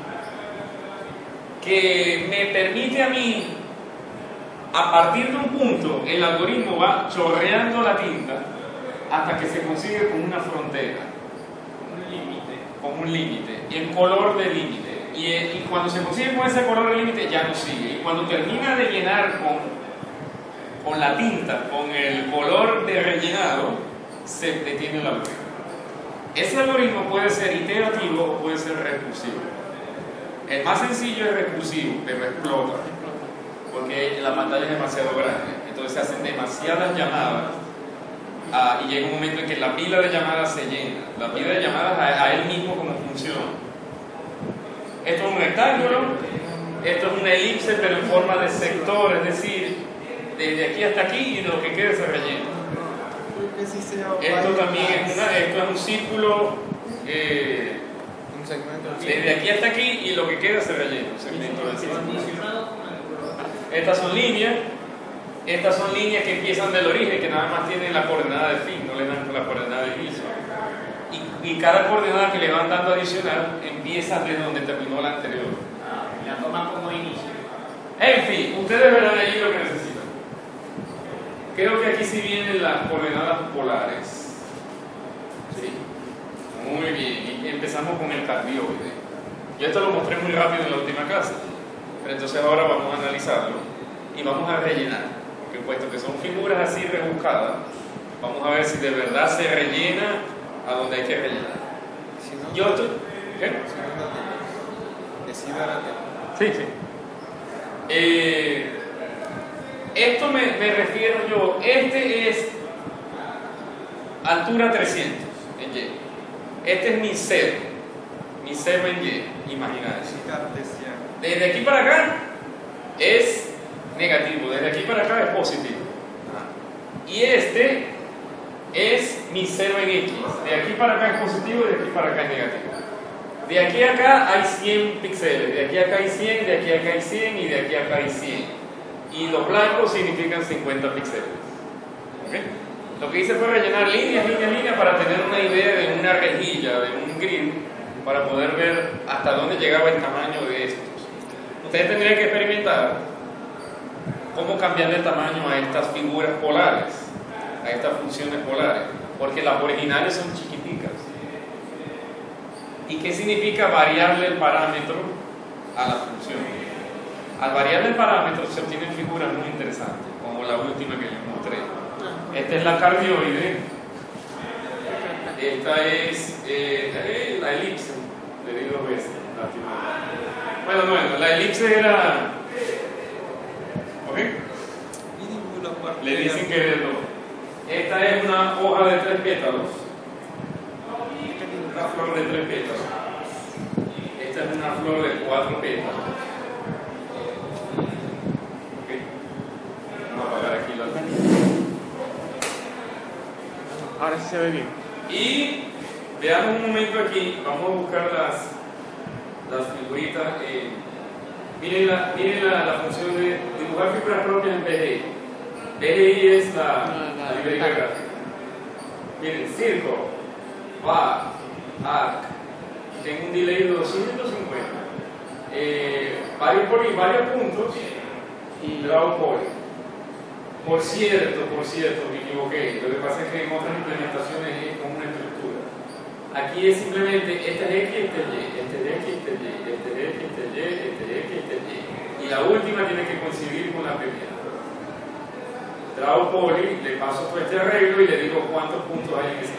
S1: que me permite a mí, a partir de un punto, el algoritmo va chorreando la tinta hasta que se consigue con una frontera,
S2: Un límite.
S1: con un límite, y el color de límite. Y, y cuando se consigue con ese color de límite ya no sigue. Y cuando termina de llenar con, con la tinta, con el color de rellenado, se detiene el algoritmo. Ese algoritmo puede ser iterativo o puede ser recursivo. El más sencillo es recursivo, pero explota, porque la pantalla es demasiado grande. Entonces se hacen demasiadas llamadas ah, y llega un momento en que la pila de llamadas se llena. La pila de llamadas a, a él mismo como funciona. Esto es un rectángulo, esto es una elipse pero en forma de sector, es decir, desde aquí hasta aquí y de lo que quede se rellena. Esto también es, una, esto es un círculo, eh,
S3: Un segmento.
S1: desde aquí hasta aquí y lo que queda se rellena. Un segmento del círculo.
S2: Condicionado con el
S1: Estas son líneas, estas son líneas que empiezan del origen, que nada más tienen la coordenada de fin, no le dan con la coordenada de inicio. Y, y cada coordenada que le van dando adicional empieza desde donde terminó la anterior.
S2: Ah, la toma como inicio.
S1: En fin, ustedes verán allí lo que necesitan. Creo que aquí sí vienen las coordenadas polares. ¿Sí? Muy bien, y empezamos con el cardioide. Yo esto lo mostré muy rápido en la última clase, pero entonces ahora vamos a analizarlo y vamos a rellenar, porque puesto que son figuras así rebuscadas, vamos a ver si de verdad se rellena a donde hay que rellenar.
S3: Si no,
S1: Yo estoy... ¿Qué?
S3: si no, no te- decida la tela.
S1: Sí, sí. Eh, esto me, me refiero yo, este es altura trescientos en Y. Este es mi cero, mi cero en Y, imaginaos.
S3: Cartesiano.
S1: Desde aquí para acá es negativo, desde aquí para acá es positivo. Y este es mi cero en X. De aquí para acá es positivo, de aquí para acá es negativo. De aquí a acá hay cien píxeles, de aquí a acá hay cien, de aquí a acá hay cien y de aquí a acá hay cien. Y los blancos significan cincuenta píxeles. ¿Okay? Lo que hice fue rellenar líneas, líneas, líneas para tener una idea de una rejilla, de un grid, para poder ver hasta dónde llegaba el tamaño de estos. Ustedes tendrían que experimentar cómo cambiarle el tamaño a estas figuras polares, a estas funciones polares, porque las originales son chiquiticas. ¿Y qué significa variarle el parámetro a la función? Al variarle el parámetro se obtienen figuras muy interesantes, como la última que yo mostré. Esta es la cardioide, esta es eh, la elipse, le di dos veces, lástimamente. Bueno, bueno, la elipse era... ¿Ok? Le dicen que es dos. Esta es una hoja de tres pétalos. Una flor de tres pétalos. Esta es una flor de cuatro pétalos. Ok. Vamos a apagar aquí la luz.
S4: Ahora sí se ve bien.
S1: Y veamos un momento aquí. Vamos a buscar las, las figuritas. Eh, miren la, miren la, la función de dibujar figuras propias en B G I. B G I es la, la librería gráfica. Miren, circo, bar, arc, tengo un delay de doscientos cincuenta, eh, varios, poli, varios puntos y draw poly. Por cierto, por cierto, me equivoqué. Lo que pasa es que en otras implementaciones es con una estructura. Aquí es simplemente este es X, este es Y, este es X, este es Y, este es X, este es Y, este es X, este es Y. Y la última tiene que coincidir con la primera. Draw poly, le paso todo este arreglo y le digo cuántos puntos hay en ese.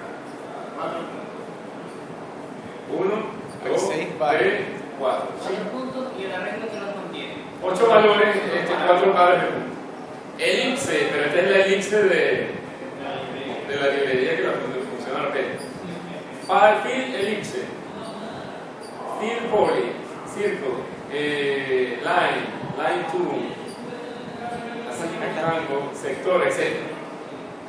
S1: Uno, dos, tres, cuatro.
S2: Seis puntos y el arreglo que los contiene.
S1: Ocho valores, este, cuatro pares de puntos. Elipse, pero esta es la elipse de, de la librería que la funciona apenas. File fill, elipse. Fill poly, circle, eh, line, line two. Rango, sector, etcétera.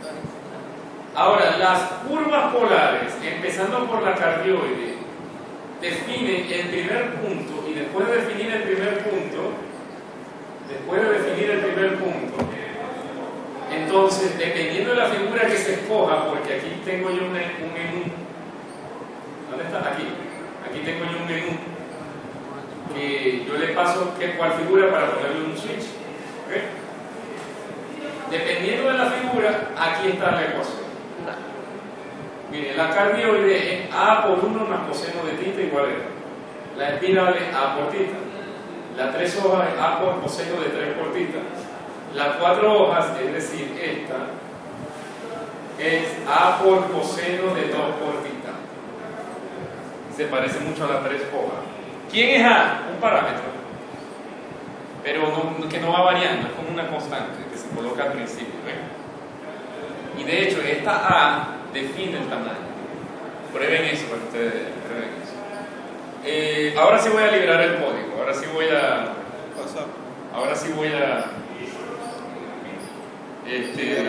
S1: Ahora, las curvas polares, empezando por la cardioide, define el primer punto y después de definir el primer punto, después de definir el primer punto, entonces, dependiendo de la figura que se escoja, porque aquí tengo yo un, un menú, ¿dónde está? Aquí, aquí tengo yo un menú que yo le paso que, cuál figura para ponerle un switch, ¿okay? Dependiendo de la figura, aquí está la ecuación. Mire, la cardioide es A por uno más coseno de tita igual a R. La espiral es A por tita. La tres hojas es A por coseno de tres por tita. Las cuatro hojas, es decir, esta, es A por coseno de dos por tita. Se parece mucho a las tres hojas. ¿Quién es A? Un parámetro. Pero no, que no va variando, es como una constante que se coloca al principio. ¿Ve? Y de hecho, esta A define el tamaño. Prueben eso para que ustedes vean. Prueben eso. Eh, ahora sí voy a liberar el código. Ahora sí voy a. Ahora sí voy a. Este,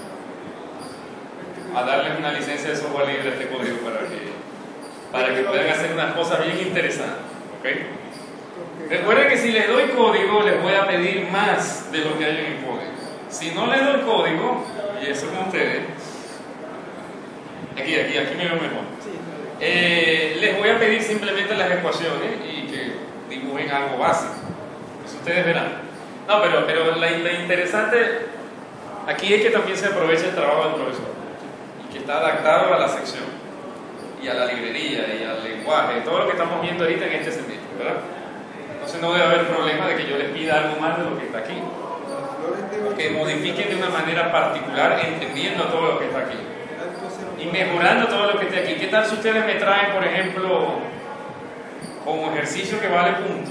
S1: a darles una licencia de software libre a este código para que, para que puedan hacer unas cosas bien interesantes. ¿Okay? Recuerden que si les doy código, les voy a pedir más de lo que hay en el código. Si no les doy código, y eso con ustedes, aquí, aquí, aquí me veo mejor. Eh, les voy a pedir simplemente las ecuaciones y que dibujen algo básico. Eso ustedes verán. No, pero, pero la, la interesante aquí es que también se aprovecha el trabajo del profesor y que está adaptado a la sección y a la librería y al lenguaje, todo lo que estamos viendo ahorita en este semestre, ¿verdad? Entonces no debe haber problema de que yo les pida algo más de lo que está aquí, que modifiquen de una manera particular entendiendo todo lo que está aquí y mejorando todo lo que esté aquí. ¿Qué tal si ustedes me traen, por ejemplo, como ejercicio que vale puntos,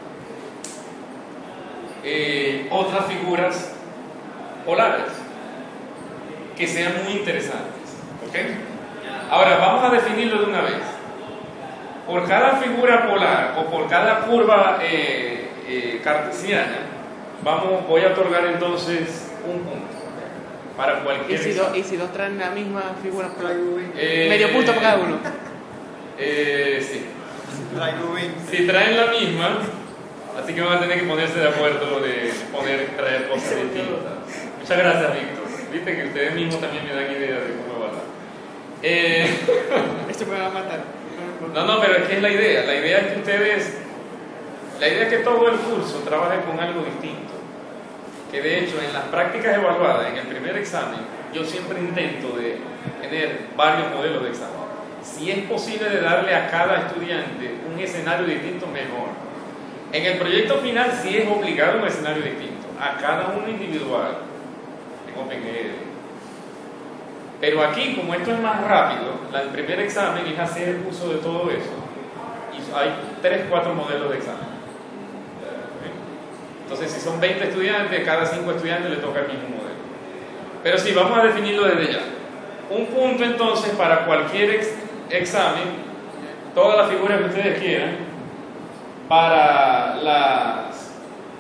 S1: eh, otras figuras polares que sean muy interesantes? ¿Ok? Ahora vamos a definirlo de una vez. Por cada figura polar o por cada curva eh, eh, cartesiana, vamos, voy a otorgar entonces un punto para cualquier.
S4: ¿Y si, do, ¿Y si dos traen la misma figura polar?
S1: Eh,
S4: Medio punto para cada uno.
S1: Eh, sí. Si traen la misma, así que van a tener que ponerse de acuerdo de poner traer cosas distintas. Muchas gracias, Víctor. Viste que ustedes mismos también me dan idea de cómo va a dar. Eh,
S4: Esto me va a matar.
S1: No, no, pero es que es la idea. La idea es que ustedes, la idea es que todo el curso trabaje con algo distinto. Que de hecho en las prácticas evaluadas, en el primer examen, yo siempre intento de tener varios modelos de examen. Si es posible de darle a cada estudiante un escenario distinto, mejor. En el proyecto final sí es obligado un escenario distinto, a cada uno individual, en OpenED. Pero aquí, como esto es más rápido, el primer examen es hacer uso de todo eso. Y hay tres, cuatro modelos de examen. Entonces, si son veinte estudiantes, cada cinco estudiantes le toca el mismo modelo. Pero sí, vamos a definirlo desde ya. Un punto entonces para cualquier ex examen, todas las figuras que ustedes quieran, para las...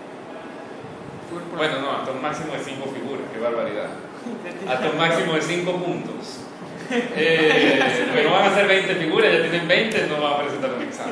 S1: Bueno, no, hasta un máximo de cinco figuras, qué barbaridad. Hasta un máximo de cinco puntos. Eh, pero van a ser veinte figuras, ya tienen veinte, no van a presentar un examen.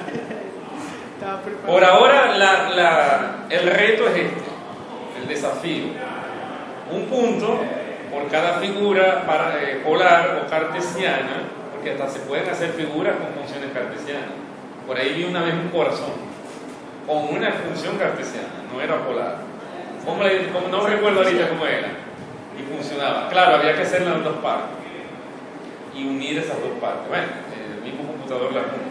S1: Por ahora, la, la, el reto es este, el desafío. Un punto por cada figura para, eh, polar o cartesiana, porque hasta se pueden hacer figuras con funciones cartesianas. Por ahí vi una vez un corazón con una función cartesiana, no era polar. ¿Cómo le, cómo, no recuerdo ahorita cómo era. Y funcionaba. Claro, había que hacer las dos partes y unir esas dos partes. Bueno, el mismo computador las une.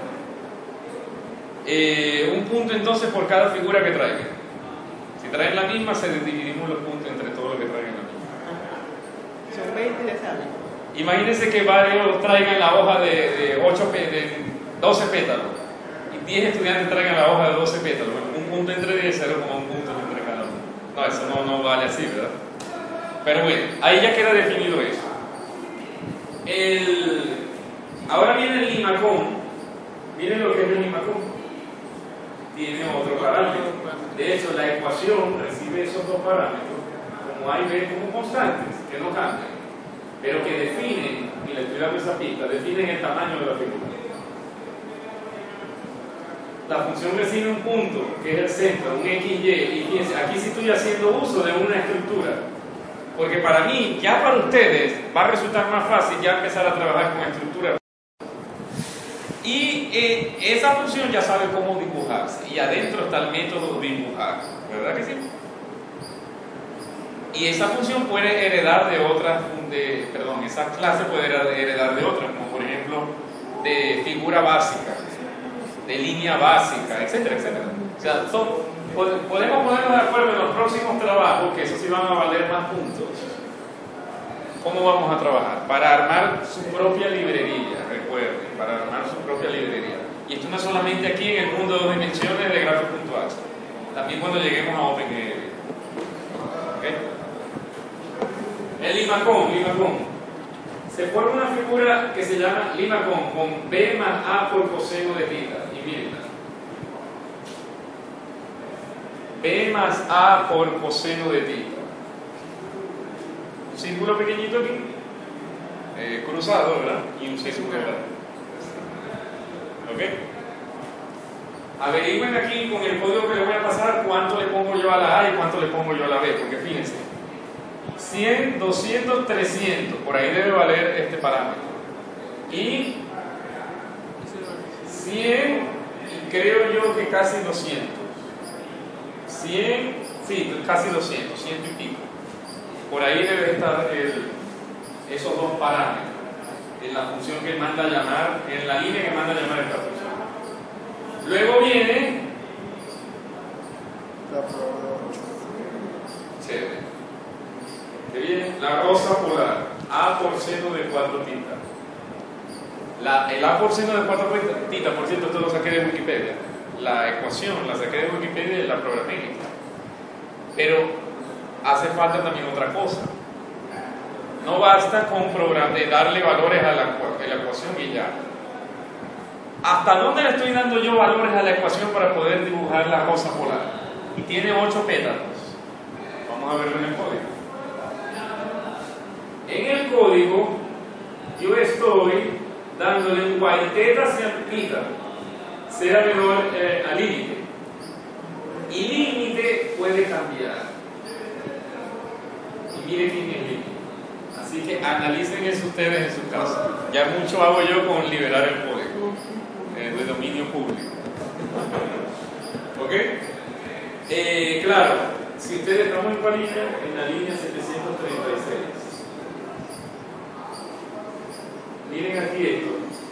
S1: Eh, un punto entonces por cada figura que traigan. Si traen la misma, se dividimos los puntos entre todos los que traigan la misma.
S4: Son veinte de examen.
S1: Imagínense que varios traigan la hoja de, de, ocho, de doce pétalos y diez estudiantes traigan la hoja de doce pétalos. Un punto entre diez será como un punto entre cada uno. No, eso no, no vale así, ¿verdad? Pero bueno, ahí ya queda definido eso. El... Ahora viene el limacón. Miren lo que es el limacón. Tiene otro parámetro. De hecho, la ecuación recibe esos dos parámetros como A y B como constantes, que no cambian, pero que definen, y le estoy dando esa pista, definen el tamaño de la figura. la función recibe un punto, que es el centro, un X Y, y fíjense, aquí sí estoy haciendo uso de una estructura, porque para mí, ya para ustedes, va a resultar más fácil ya empezar a trabajar con estructuras. Y eh, esa función ya sabe cómo dibujarse, y adentro está el método dibujar, ¿verdad que sí? Y esa función puede heredar de otras, de, perdón, esa clase puede heredar de otras, como por ejemplo de figura básica, de línea básica, etcétera, etcétera. O sea, son, podemos ponernos de acuerdo en los próximos trabajos, que eso sí van a valer más puntos. ¿Cómo vamos a trabajar? Para armar su propia librería, recuerden, para armar su propia librería. Y esto no es solamente aquí en el mundo de dos dimensiones de Graph.h, también cuando lleguemos a OpenGL. ¿Okay? El limacón, limacón. Se forma una figura que se llama limacón con B más A por coseno de θ. Y miren, B más A por coseno de θ. Un círculo pequeñito aquí, eh, cruzado, ¿verdad? Y un círculo, ¿verdad? ¿Ok? Averigüen aquí con el código que les voy a pasar cuánto le pongo yo a la A y cuánto le pongo yo a la B, porque fíjense, cien, doscientos, trescientos, por ahí debe valer este parámetro. Y cien, y creo yo que casi doscientos. cien, sí, casi doscientos, cien y pico. Por ahí debe estar el, esos dos parámetros en la función que manda a llamar, en la línea que manda a llamar esta función. Luego viene chévere, que viene la rosa polar, A por seno de cuatro θ. La, el A por seno de cuatro θ, por cierto, esto lo saqué de Wikipedia. La ecuación la saqué de Wikipedia y la programé. Pero hace falta también otra cosa. No basta con program de darle valores a la, a la ecuación y ya. ¿Hasta dónde le estoy dando yo valores a la ecuación para poder dibujar la rosa polar? Y tiene ocho pétalos. Vamos a verlo en el código. En el código yo estoy dándole un y teta hacia θ será menor eh, al límite. Y límite puede cambiar. Y miren quién es límite. Así que analicen eso ustedes en su casa. Ya mucho hago yo con liberar el código eh, de dominio público. ¿Ok? Eh, claro, si ustedes estamos en cuál línea, en la línea setecientos treinta y seis. Miren aquí esto.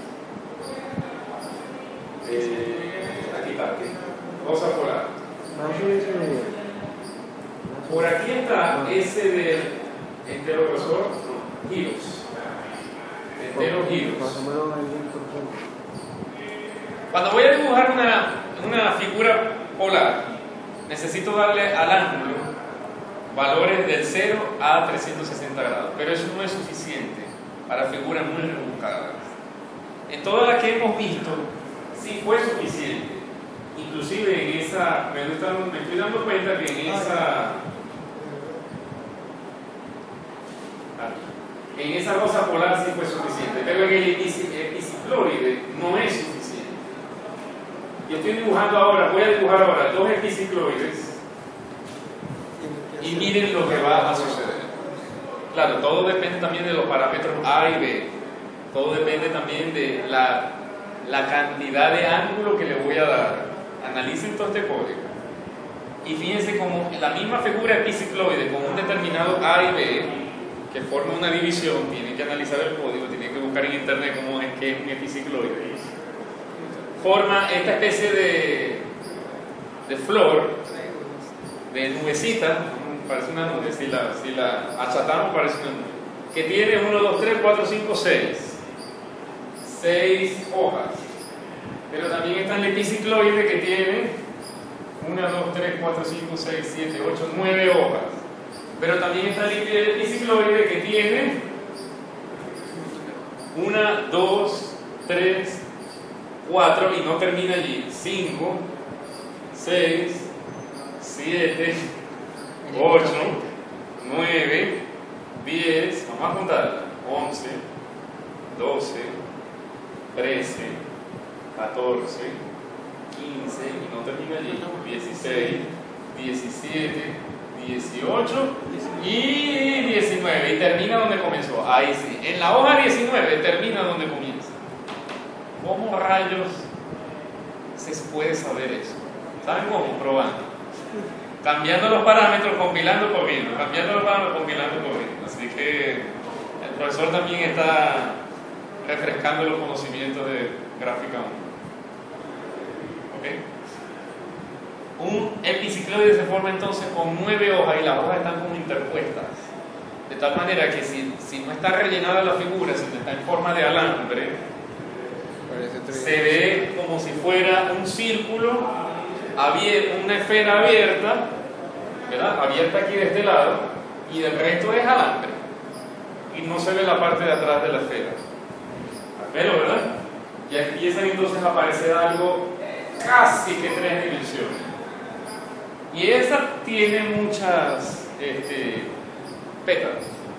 S1: Eh, aquí está, aquí. Rosa polar. Por aquí está ese de entero grosor, giros. Entero giros. Cuando voy a dibujar una, una figura polar, necesito darle al ángulo valores del cero a trescientos sesenta grados, pero eso no es suficiente para figuras muy rebuscadas. En todas las que hemos visto, sí fue suficiente. Inclusive en esa, me estoy dando, me estoy dando cuenta que en esa en esa rosa polar sí fue suficiente, pero en el epiciclóride no es suficiente. Yo estoy dibujando ahora, voy a dibujar ahora dos epiciclóides y miren lo que va a suceder. Claro, todo depende también de los parámetros A y B, todo depende también de la, la cantidad de ángulo que le voy a dar. Analicen todo este código y fíjense como la misma figura epicicloide con un determinado A y B que forma una división, tienen que analizar el código, tienen que buscar en internet cómo es que es un epicicloide, forma esta especie de, de flor, de nubecita, parece una nube, si la, si la achatamos parece una nube, que tiene uno, dos, tres, cuatro, cinco, seis seis hojas. Pero también está el epicicloide que tiene uno, dos, tres, cuatro, cinco, seis, siete, ocho, nueve hojas. Pero también está el epicicloide que tiene uno, dos, tres, cuatro y no termina allí. cinco, seis, siete, ocho, nueve, diez, vamos a contar. once, doce, trece, catorce, quince, y no termina allí, dieciséis, diecisiete, dieciocho y diecinueve, y termina donde comenzó. Ahí sí, en la hoja diecinueve termina donde comienza. ¿Cómo rayos se puede saber eso? ¿Saben cómo? Probando. Cambiando los parámetros, compilando, corriendo. Cambiando los parámetros, compilando, corriendo. Así que el profesor también está refrescando los conocimientos de gráfica uno. ¿Ok? Un epicicloide se forma entonces con nueve hojas y las hojas están como interpuestas. De tal manera que si, si no está rellenada la figura, si no está en forma de alambre, se ve como si fuera un círculo, una esfera abierta, ¿verdad? Abierta aquí de este lado, y el resto es alambre. Y no se ve la parte de atrás de la esfera. Pero, ¿verdad? Ya empiezan entonces a aparecer algo casi que tres dimensiones. Y esa tiene muchas este, pétalos.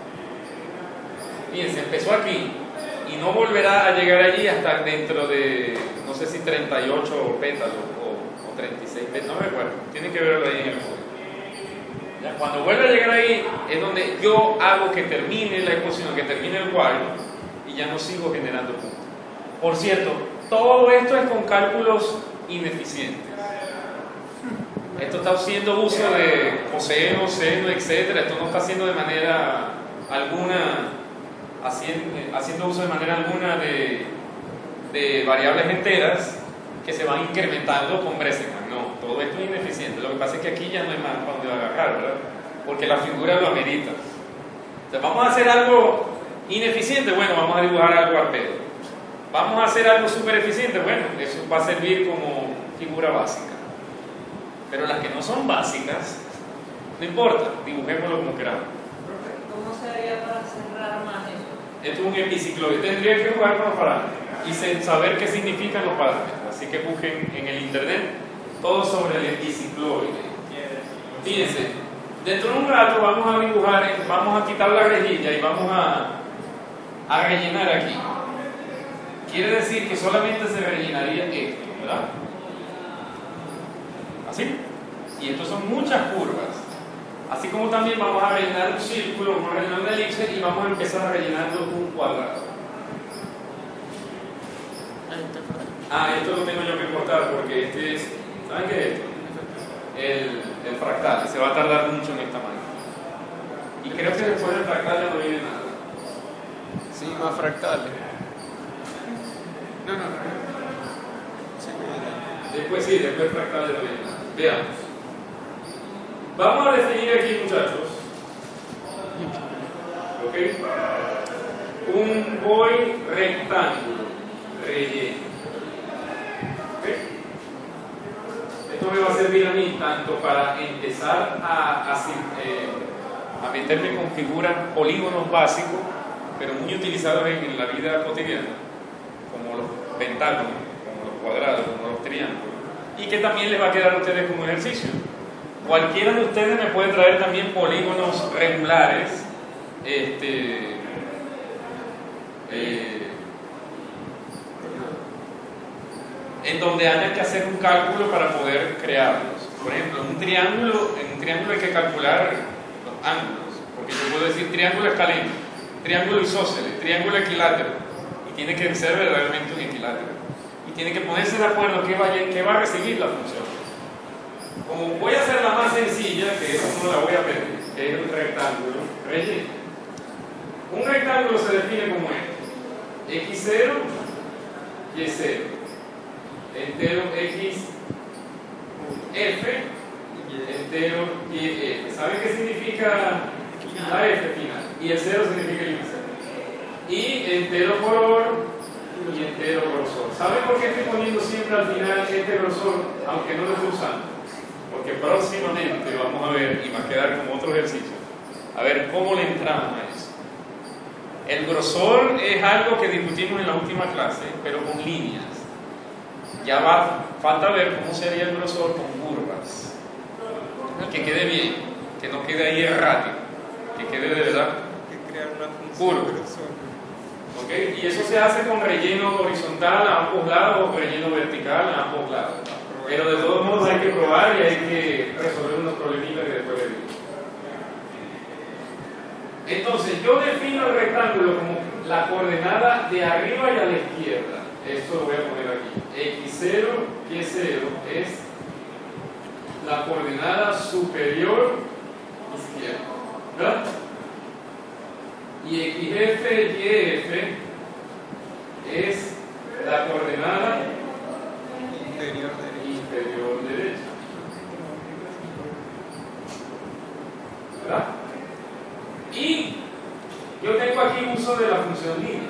S1: Fíjense, empezó aquí y no volverá a llegar allí hasta dentro de, no sé si treinta y ocho pétalos o, o treinta y seis pétalos, no recuerdo, tienen que verlo ahí en el código. Cuando vuelve a llegar ahí es donde yo hago que termine la ecuación, que termine el while, y ya no sigo generando puntos. Por cierto, todo esto es con cálculos ineficientes. Esto está haciendo uso de coseno, seno, etcétera. Esto no está haciendo de manera alguna, haciendo, haciendo uso de manera alguna de, de variables enteras que se van incrementando con Breseman. No, todo esto es ineficiente. Lo que pasa es que aquí ya no hay más para donde agarrar, ¿verdad? Porque la figura lo amerita. Entonces, vamos a hacer algo ineficiente. Bueno, vamos a dibujar algo al pedo. Vamos a hacer algo súper eficiente. Bueno, eso va a servir como figura básica. Pero las que no son básicas, no importa, dibujémoslo como queramos.
S2: ¿Cómo se haría para cerrar más eso?
S1: Esto es un epicicloide. Tendría que jugar con los parámetros y saber qué significan los parámetros. Así que busquen en el internet todo sobre el epicicloide. Fíjense, dentro de un rato vamos a dibujar, vamos a quitar la rejilla y vamos a, a rellenar aquí. Quiere decir que solamente se rellenaría esto, ¿verdad? ¿Así? Y estos son muchas curvas. Así como también vamos a rellenar un círculo, vamos a rellenar una elipse y vamos a empezar rellenando un cuadrado. Ah, esto lo tengo yo que cortar porque este es, ¿saben qué es esto? El, el fractal, se va a tardar mucho en esta máquina. Y creo que después del fractal ya no viene nada.
S3: Sí, más fractales.
S4: No, no, no.
S1: Después sí, después del fractal ya no viene nada. Veamos. Vamos a definir aquí, muchachos, ¿ok? Un void rectángulo relleno. ¿Ok? Esto me va a servir a mí tanto para empezar a, a, eh, a meterme con figuras, polígonos básicos, pero muy utilizados en, en la vida cotidiana, como los pentágonos, como los cuadrados, como los triángulos, y que también les va a quedar a ustedes como ejercicio. Cualquiera de ustedes me puede traer también polígonos regulares, este, eh, en donde haya que hacer un cálculo para poder crearlos. Por ejemplo, en un triángulo, en un triángulo hay que calcular los ángulos, porque yo puedo decir triángulo escaleno, triángulo isósceles, triángulo equilátero, y tiene que ser verdaderamente un equilátero. Y tiene que ponerse de acuerdo qué va, qué va a recibir la función. Como voy a hacer la más sencilla, que esa no la voy a pedir, que es un rectángulo relleno. Un rectángulo se define como esto: equis cero, y cero, entero x, f, entero y f. ¿Saben qué significa la f final? Y el cero significa el índice. Y entero color y entero grosor. ¿Saben por qué estoy poniendo siempre al final este grosor, aunque no lo estoy usando? Porque próximamente vamos a ver, y va a quedar como otro ejercicio, a ver cómo le entramos a eso. El grosor es algo que discutimos en la última clase, pero con líneas. Ya va, falta ver cómo sería el grosor con curvas. Que quede bien, que no quede ahí errático, que quede de verdad
S3: Que crear una función
S1: curva.
S3: grosor.
S1: ¿Okay? Y eso se hace con relleno horizontal a ambos lados o relleno vertical a ambos lados. Pero de todos modos hay que probar y hay que resolver unos problemitas que después le digo. Entonces, yo defino el rectángulo como la coordenada de arriba y a la izquierda. Esto lo voy a poner aquí. equis cero, y cero es la coordenada superior izquierda, ¿verdad? Y xf, yf es la coordenada
S3: Interior derecho.
S1: inferior derecha, ¿verdad? Y yo tengo aquí uso de la función línea.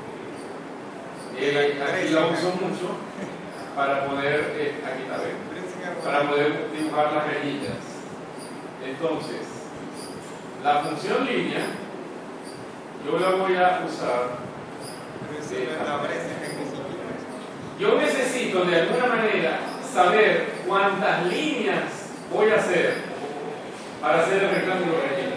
S1: Eh, aquí la uso mucho para poder, eh, aquí está bien, para poder dibujar las rejillas. Entonces, la función línea yo la voy a usar. Yo necesito de alguna manera saber cuántas líneas voy a hacer para hacer el rectángulo de rejilla.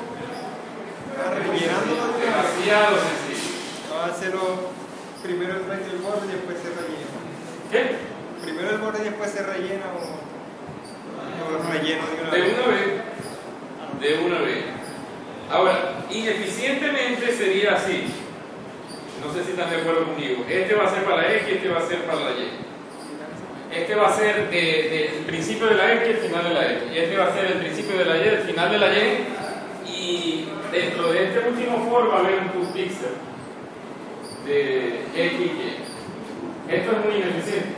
S1: Demasiado sencillo.
S3: Vamos a hacerlo primero el recto y el borde y después se rellena.
S1: ¿Qué?
S3: Primero el borde y después se rellena o, o relleno de una
S1: De
S3: vez.
S1: una vez. De una vez. Ahora, ineficientemente sería así. No sé si están de acuerdo conmigo. Este va a ser para la X y este va a ser para la Y. Este va a ser del principio de la X y el final de la X. Y este va a ser el principio de la Y, el final de la Y. Y dentro de este último for va a haber un subpíxel de X y Y. Esto es muy ineficiente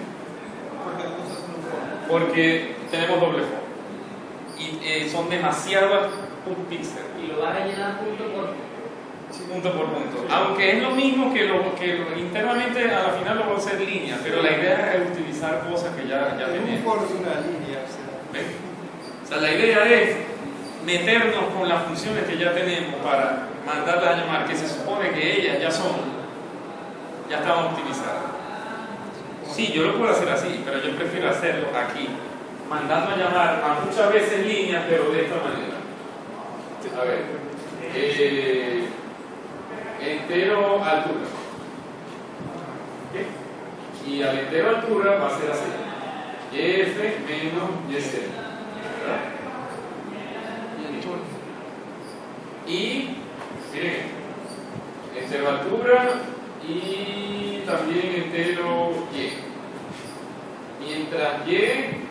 S1: porque tenemos doble for y eh, son demasiados subpíxeles.
S2: Y lo vas a rellenar punto por punto.
S1: Punto por punto. Aunque es lo mismo que, lo, que lo, internamente a la final lo voy a hacer línea, pero la idea es utilizar cosas que ya, ya
S3: Un
S1: tenemos.
S3: for de una línea. O sea.
S1: ¿Ven? O sea, la idea es meternos con las funciones que ya tenemos para mandarlas a llamar, que se supone que ellas ya son, ya estaban optimizadas. Sí, yo lo puedo hacer así, pero yo prefiero hacerlo aquí, mandando a llamar a muchas veces líneas, pero de esta manera. A ver, eh, entero altura. ¿Okay? Y al entero altura va a ser así: yf menos yc. ¿Verdad? Y, miren, entero altura y también entero y. Mientras y,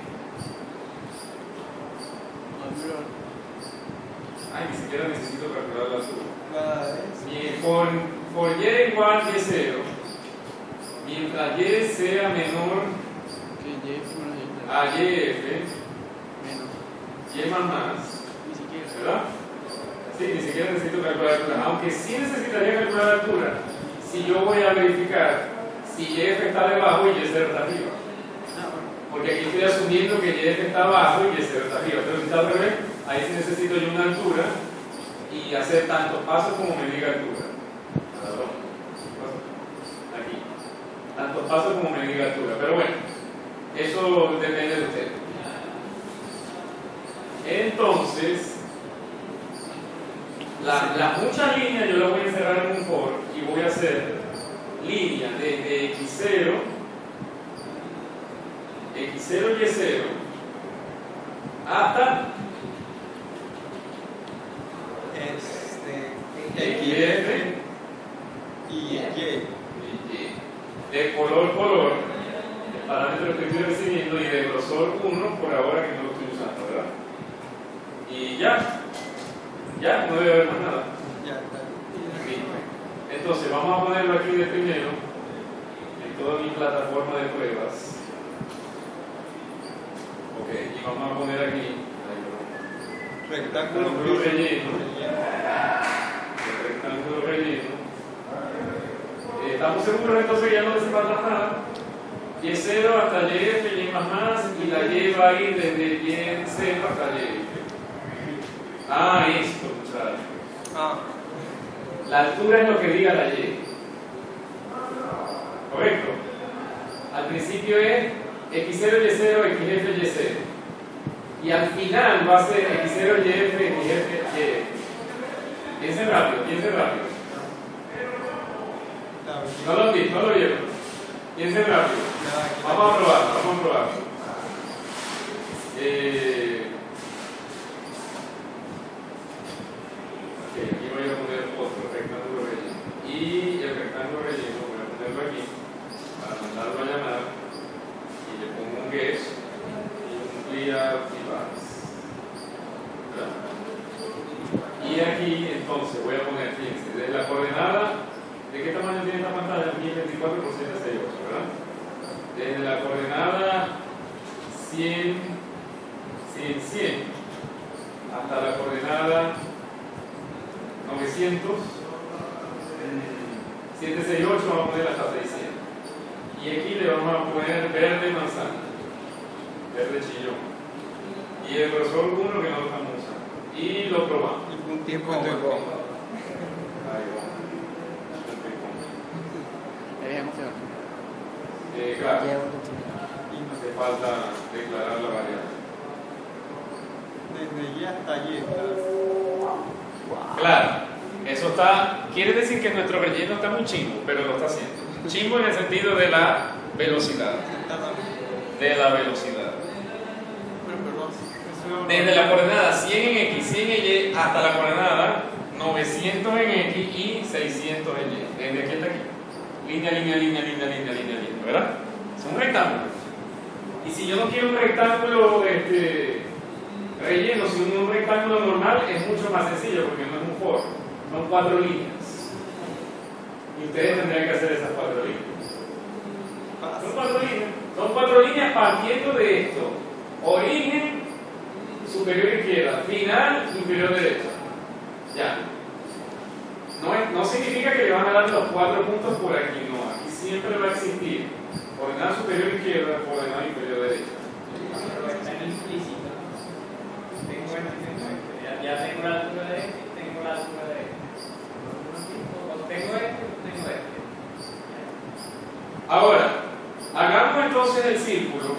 S1: ay, ni siquiera necesito calcular la altura.
S3: Nada de eso.
S1: Y por, por y igual y cero, mientras y sea menor a yf, y más más, ¿verdad? Sí, ni siquiera necesito calcular la altura, aunque sí necesitaría calcular la altura si yo voy a verificar si y está debajo y y cero está arriba. Porque aquí estoy asumiendo que y está abajo y y cero está arriba. Pero si está al revés, ahí sí necesito yo una altura y hacer tantos pasos como me diga altura. Aquí. Tantos pasos como me diga altura. Pero bueno, eso depende de usted. Entonces, las la muchas líneas yo las voy a encerrar en un for y voy a hacer líneas desde equis cero, equis cero y cero hasta
S3: Este,
S1: xf
S3: y Y.
S1: de color color, el parámetro que estoy recibiendo, y de grosor uno por ahora que no lo estoy usando, ¿verdad? Y ya, ya no debe haber más nada.
S3: Ya está.
S1: Entonces vamos a ponerlo aquí de primero en toda mi plataforma de pruebas. Ok, y vamos a poner aquí
S3: Rectángulo
S1: rectángulo relleno.
S3: relleno.
S1: El rectángulo relleno. Eh, Estamos seguros entonces que ya no hace falta nada. Y cero hasta yf, y más más, y la y va a ir desde y cero hasta yf. Ah, esto, muchachos.
S3: Ah,
S1: La altura es lo que diga la y. ¿Correcto? Al principio es equis cero, y cero, xf, y cero. Y al final va a ser equis cero, yf, xf, y. Piensen rápido, piensen rápido.
S3: la
S1: No lo vi, no lo vieron. Piensen rápido.
S3: nada que-
S1: Vamos a probar, vamos a probar. get y un clear device. ¿Verdad? Y aquí entonces voy a poner, fíjense, desde la coordenada, ¿de qué tamaño tiene esta pantalla? mil veinticuatro por setecientos sesenta y ocho, ¿verdad? Desde la coordenada cien, cien, cien hasta la coordenada novecientos, setecientos sesenta y ocho vamos a poner hasta seiscientos. Y aquí le vamos a poner verde manzana, verde chillón. Y el grosor uno que no lo estamos usando. Y lo probamos.
S3: Un tiempo de
S1: Ahí
S3: goma.
S1: va.
S5: Debemos hacer.
S1: Eh, claro,
S5: Llevo otro tipo.
S1: hace falta declarar la variable.
S3: Desde Y hasta Y.
S1: Claro, eso está, quiere decir que nuestro relleno está muy chimbo, pero lo está haciendo. Chimbo en el sentido de la velocidad. De la velocidad. Desde la coordenada cien en X, cien en Y, hasta la coordenada novecientos en X y seiscientos en Y. Desde aquí hasta aquí. Línea, línea, línea, línea, línea, línea, línea, ¿verdad? Es un rectángulo. Y si yo no quiero un rectángulo este, relleno, si un rectángulo normal es mucho más sencillo porque no es un for, son cuatro líneas. Y ustedes tendrían que hacer esas cuatro líneas. Son cuatro líneas. Son cuatro líneas partiendo de esto. Origen, superior izquierda, final, inferior derecha. Ya. No, es, no significa que le van a dar los cuatro puntos por aquí, no. Aquí siempre va a existir coordenada superior izquierda, coordenada inferior derecha.
S2: Pero está en implícito. Tengo esto, tengo esto. Ya, ya tengo la altura de este, tengo la altura de este. O tengo este, o tengo este.
S1: Ahora, hagamos entonces el círculo.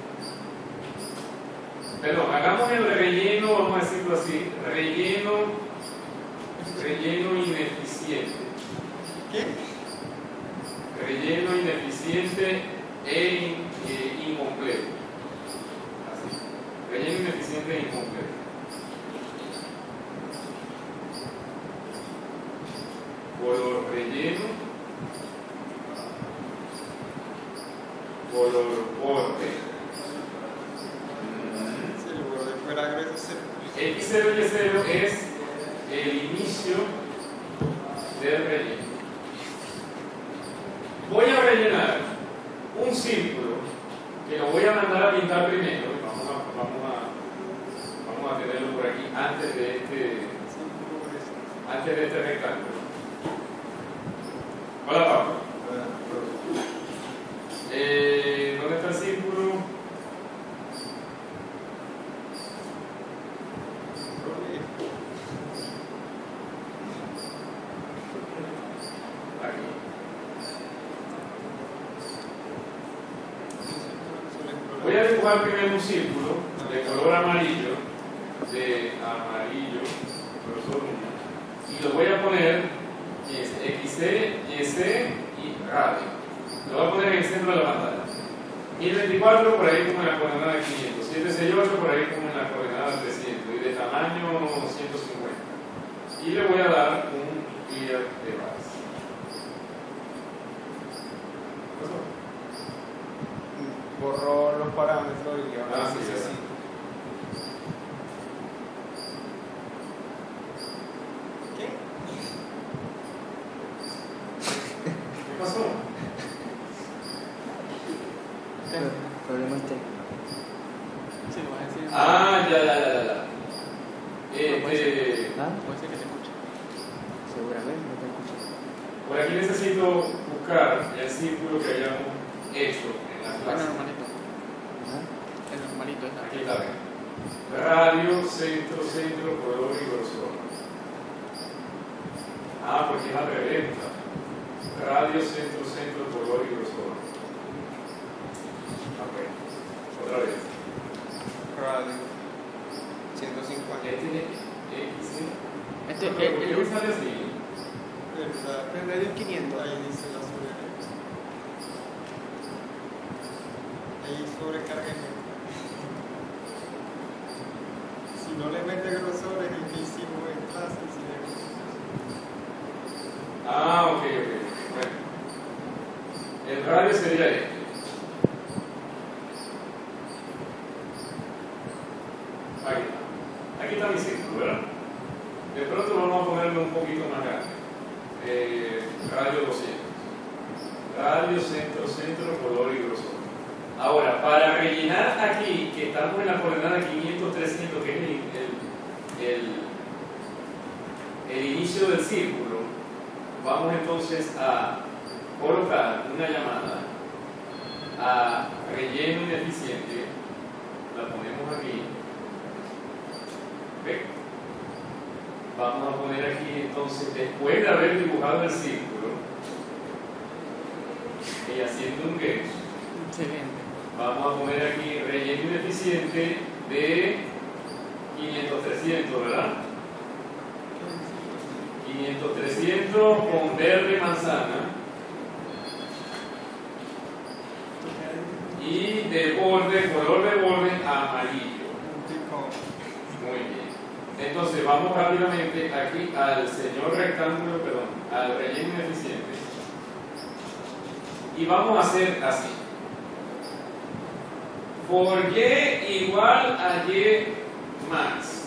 S1: Perdón, hagamos el relleno, vamos a decirlo así, relleno, relleno ineficiente.
S3: ¿Qué?
S1: Relleno ineficiente e in- eh, incompleto. Así. Relleno ineficiente e incompleto. Color relleno. Color borde.
S3: Si el borde fuera grueso, se-
S1: X cero y cero es el inicio del relleno. Voy a rellenar un círculo que lo voy a mandar a pintar primero. Vamos a, vamos a, vamos a tenerlo por aquí antes de este, antes de este rectángulo. Hola, Pablo. Eh, ¿Dónde está el círculo? Aquí. Voy a dibujar primero un círculo de color amarillo, de amarillo, grosor uno, y lo voy a poner X C, Y C y radio. Lo voy a poner en el centro de la pantalla. mil veinticuatro por ahí como en la coordenada quinientos, setecientos sesenta y ocho por ahí como en la coordenada trescientos y de tamaño ciento cincuenta. Y le voy a dar un clear device.
S3: borró los parámetros y ahora
S1: Ah, sí,
S3: dice
S1: sí.
S3: así. ¿Qué?
S1: ¿Qué pasó?
S5: Problemas técnicos.
S4: Sí, lo vas a decir.
S1: Ah, ya, ya, ya, ya. Este,
S5: ¿Ah?
S4: Puede ser que te escuche.
S5: Seguramente no te escucho.
S1: por aquí necesito buscar el círculo que hayamos hecho en la
S4: Bueno,
S1: clase.
S4: normalito.
S5: Ajá.
S4: Es normalito, es
S1: Aquí está bien. Radio, centro, centro, color y grosor. Ah, porque es al revés. Radio, centro, centro, color y grosor. Ok. Otra vez.
S3: Radio. ciento cincuenta.
S1: Este es X.
S4: Este,
S1: ¿Por
S4: el,
S1: qué
S4: el,
S1: me sale así?
S3: ¿Verdad?
S4: el de quinientos.
S3: Ahí dice la sobrecarga. Ahí sobrecarga. Si no le mete grosores, el que hicimos en clase, si le
S1: Ah, ok, ok. Bueno. El radio sería este. Aquí está. Aquí está mi círculo, ¿verdad? De pronto vamos a ponerlo un poquito más grande. Eh, radio doscientos. Radio, centro, centro, color y grosor. Ahora, para rellenar aquí, que estamos en la coordenada quinientos, trescientos, que es el, el, el, el inicio del círculo, vamos entonces a colocar una llamada a relleno ineficiente. La ponemos aquí. ¿Ve? Vamos a poner aquí entonces, después de haber dibujado el círculo y haciendo un get,
S4: Excelente.
S1: vamos a poner aquí relleno ineficiente de quinientos, trescientos, ¿verdad? quinientos, trescientos con verde manzana y de borde, color de borde amarillo. Muy bien. Entonces vamos rápidamente aquí al señor rectángulo, perdón, al relleno ineficiente y vamos a hacer así. For y igual a y max.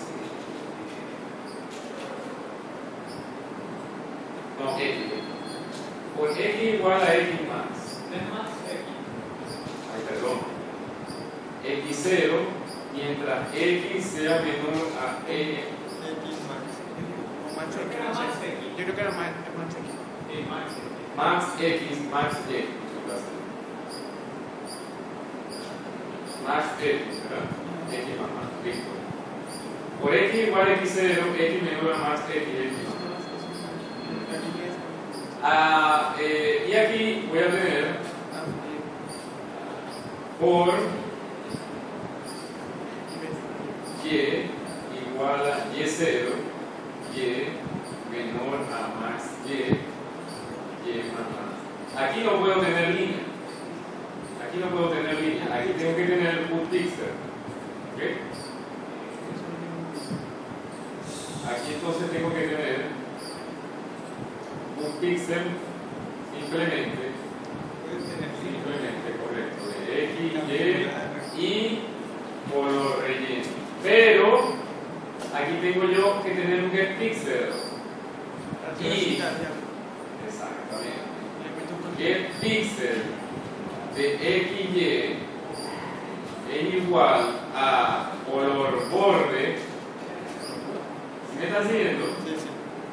S1: No, x. Por x igual a x max.
S2: Es más X.
S1: Ay, perdón. x cero mientras x sea menor a n.
S3: X max.
S4: O Max
S2: Creo que era
S4: X, no
S2: Max
S4: sé.
S2: X.
S4: Yo creo que era Max, Max X.
S2: Sí, Max X.
S1: Max x, max y. Max x, ¿verdad? X más más, listo. Por x igual a x cero, x menor a max x, x más. Ah, eh, y aquí voy a tener por y igual a y cero, y menor a max y, y más más. Aquí no puedo tener línea. Aquí no puedo tener línea. Aquí tengo que tener un píxel. ¿Ok? Aquí entonces tengo que tener un píxel simplemente, simplemente, correcto, de X, Y y color relleno. Pero aquí tengo yo que tener un get píxel. Y, exactamente, get píxel de X, Y es igual a color borde. ¿Sí me está siguiendo?
S3: Sí, sí.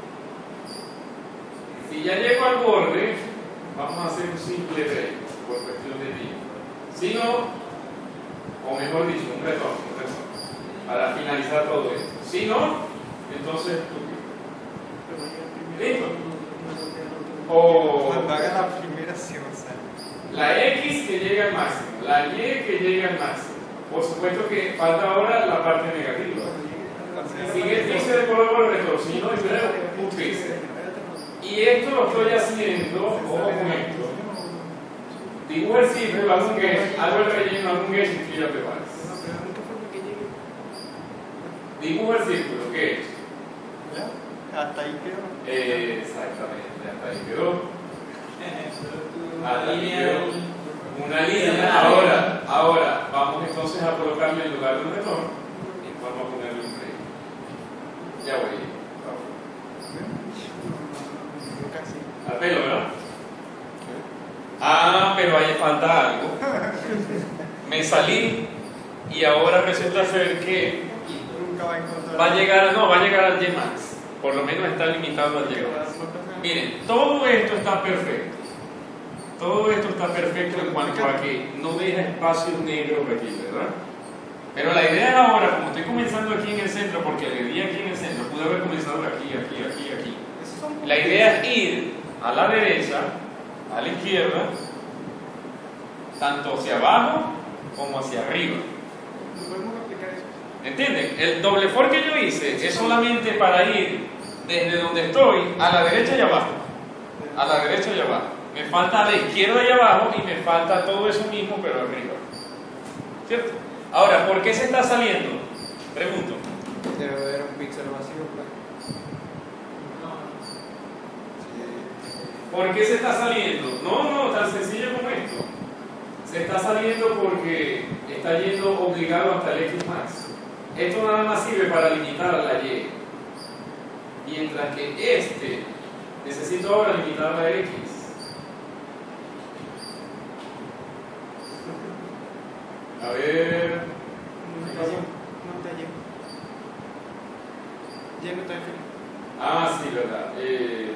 S1: Si ya llego al borde, vamos a hacer un simple break por cuestión de tiempo. Si no, o mejor dicho, un retorno, un retorno, para finalizar todo esto. Si no, entonces, ¿listo? O
S3: Cuando haga la primera se va a salir.
S1: la X que llega al máximo, la Y que llega al máximo. Por supuesto que falta ahora la parte negativa. Sigue el píxel de color por el retorno, y luego un píxel. Y esto lo estoy haciendo, ojo con esto. Dibujo el círculo, hago un get, hago el relleno, hago un get y fíjate más. Dibujo el círculo, ¿qué es?
S3: ¿Ya? Hasta ahí quedó.
S1: Eh, exactamente, hasta ahí quedó. Hasta ahí quedó. Una línea. Ahora, ahora, vamos entonces a colocarle en lugar de un retorno, vamos a ponerle un break. Ya voy. Al pelo, ¿verdad? Ah, pero ahí falta algo. Me salí y ahora resulta ser que
S3: Nunca va a encontrar.
S1: va a llegar, no, va a llegar al Y max. Por lo menos está limitado al Y max. Miren, todo esto está perfecto. Todo esto está perfecto en cuanto a que no deja espacios negros aquí, ¿verdad? Pero la idea es ahora, como estoy comenzando aquí en el centro, porque le di aquí en el centro, pude haber comenzado aquí, aquí, aquí, aquí. La idea es ir a la derecha, a la izquierda, tanto hacia abajo como hacia arriba.
S3: ¿Podemos aplicar eso?
S1: ¿Entienden? El doble for que yo hice es solamente para ir desde donde estoy a la derecha y abajo. A la derecha y abajo. Me falta a la izquierda y abajo y me falta todo eso mismo pero arriba. ¿Cierto? Ahora, ¿por qué se está saliendo? Pregunto.
S5: Debe haber un píxel vacío, pues.
S1: ¿Por qué se está saliendo? No, no, tan sencillo como esto. Se está saliendo porque está yendo obligado hasta el X max. Esto nada más sirve para limitar a la Y. Mientras que este necesito ahora limitar a la X. A ver. ¿Qué pasó?
S4: No te llevo. Ya no está definido.
S1: Ah, sí, verdad. Eh,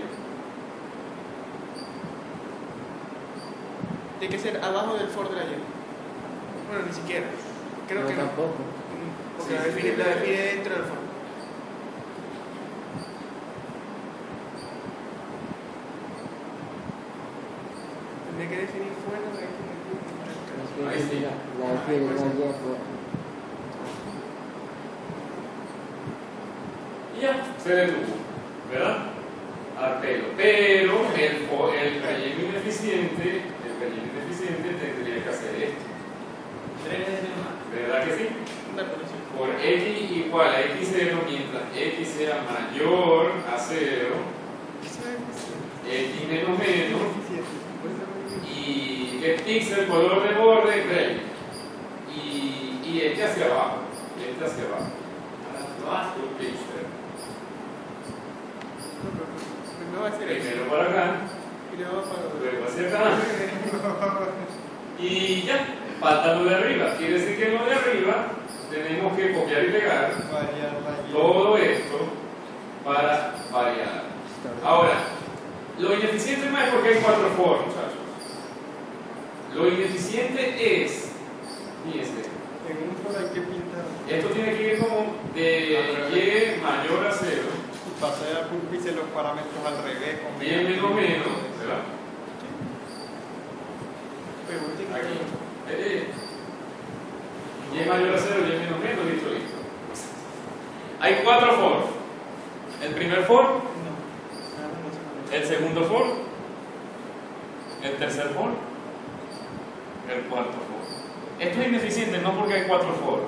S4: Tiene que ser abajo del for de la Y. Bueno, ni siquiera. Creo
S5: No,
S4: que no.
S5: tampoco.
S4: Mm, Porque
S1: Sí,
S4: la
S1: sí,
S4: define,
S1: sí.
S4: la define dentro del for. Tendría que definir fuera de aquí.
S1: Ahí sí.
S5: La X de la Y afuera.
S1: y ya, se detuvo, ¿verdad? Al pelo. Pero el, fo- el relleno ineficiente, el relleno ineficiente tendría que hacer esto.
S2: Tres veces más.
S1: ¿Verdad que sí?
S4: Una posición.
S1: Por X igual a X cero, mientras X sea mayor a cero, X menos menos, y que píxel, color de borde, gray. Y, y este hacia abajo, y este hacia abajo.
S2: Lo hace.
S1: Azul píxel.
S4: Primero va a ser eso.
S1: Primero para acá,
S4: Y luego para
S1: luego hacia acá. Y ya, falta lo de arriba. Quiere decir que lo de arriba tenemos que copiar y pegar
S3: Variar la Y.
S1: todo esto para variar. Ahora, lo ineficiente no es porque hay cuatro for, muchachos. Lo ineficiente es, fíjense,
S3: En un for hay que pintar.
S1: esto tiene que ir como de Y mayor a cero,
S3: Y pasar a pulpice los parámetros al revés. Con
S1: Y menos menos, ¿verdad?
S4: Pero vos tenés
S1: Aquí.
S4: que-
S1: Eh, Y mayor a cero, Y menos menos, listo, listo. Hay cuatro for. El primer for,
S4: No. Nada, no se puede.
S1: el segundo for, el tercer for, el cuarto for. Esto es ineficiente no porque hay cuatro for,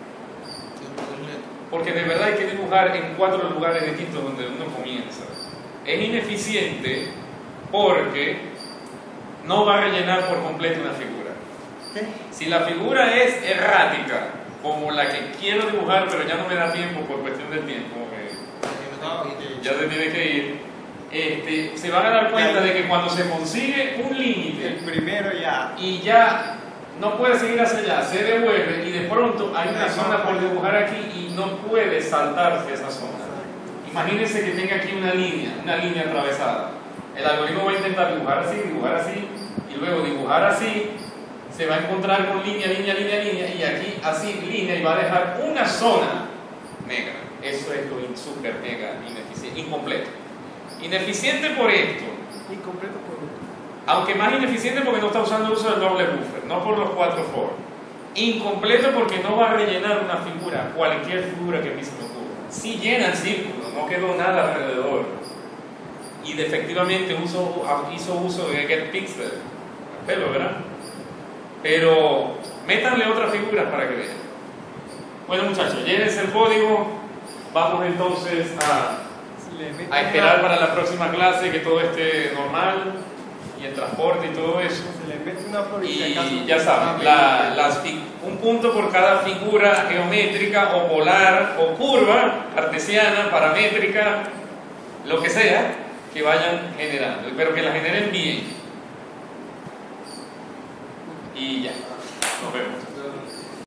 S1: porque de verdad hay que dibujar en cuatro lugares distintos donde uno comienza. Es ineficiente porque no va a rellenar por completo una figura.
S4: ¿Qué?
S1: Si la figura es errática, como la que quiero dibujar, pero ya no me da tiempo por cuestión del tiempo, que
S3: Ah, ok.
S1: ya se tiene que ir, este, se van a dar cuenta de que cuando se consigue un
S3: El
S1: límite
S3: primero ya.
S1: y ya no puede seguir hacia allá, se devuelve y de pronto hay una zona por dibujar aquí y no puede saltarse esa zona. Imagínense que tenga aquí una línea, una línea atravesada. El algoritmo va a intentar dibujar así, dibujar así y luego dibujar así. Se va a encontrar con línea, línea, línea, línea y aquí así línea y va a dejar una zona negra. Eso es lo in- super mega ineficiente, incompleto. Ineficiente por esto,
S4: Incompleto por uno.
S1: aunque más ineficiente porque no está usando el uso del doble buffer, no por los cuatro for. Incompleto porque no va a rellenar una figura, cualquier figura que a mí se me ocurra. Sí llena el círculo, no quedó nada alrededor. Y de, efectivamente uso, hizo uso de getPixel, pero ¿verdad? Pero métanle otras figuras para que vean. Bueno muchachos, llénense el código. Vamos entonces a,
S3: Si le metes
S1: a esperar
S3: una-
S1: para la próxima clase que todo esté normal y el transporte y todo eso.
S3: Se le mete una flor y si acaso
S1: Y ya saben, la- las fi- un punto por cada figura geométrica o polar o curva, cartesiana, paramétrica, lo que sea, que vayan generando, pero que la generen bien. Y ya, nos vemos.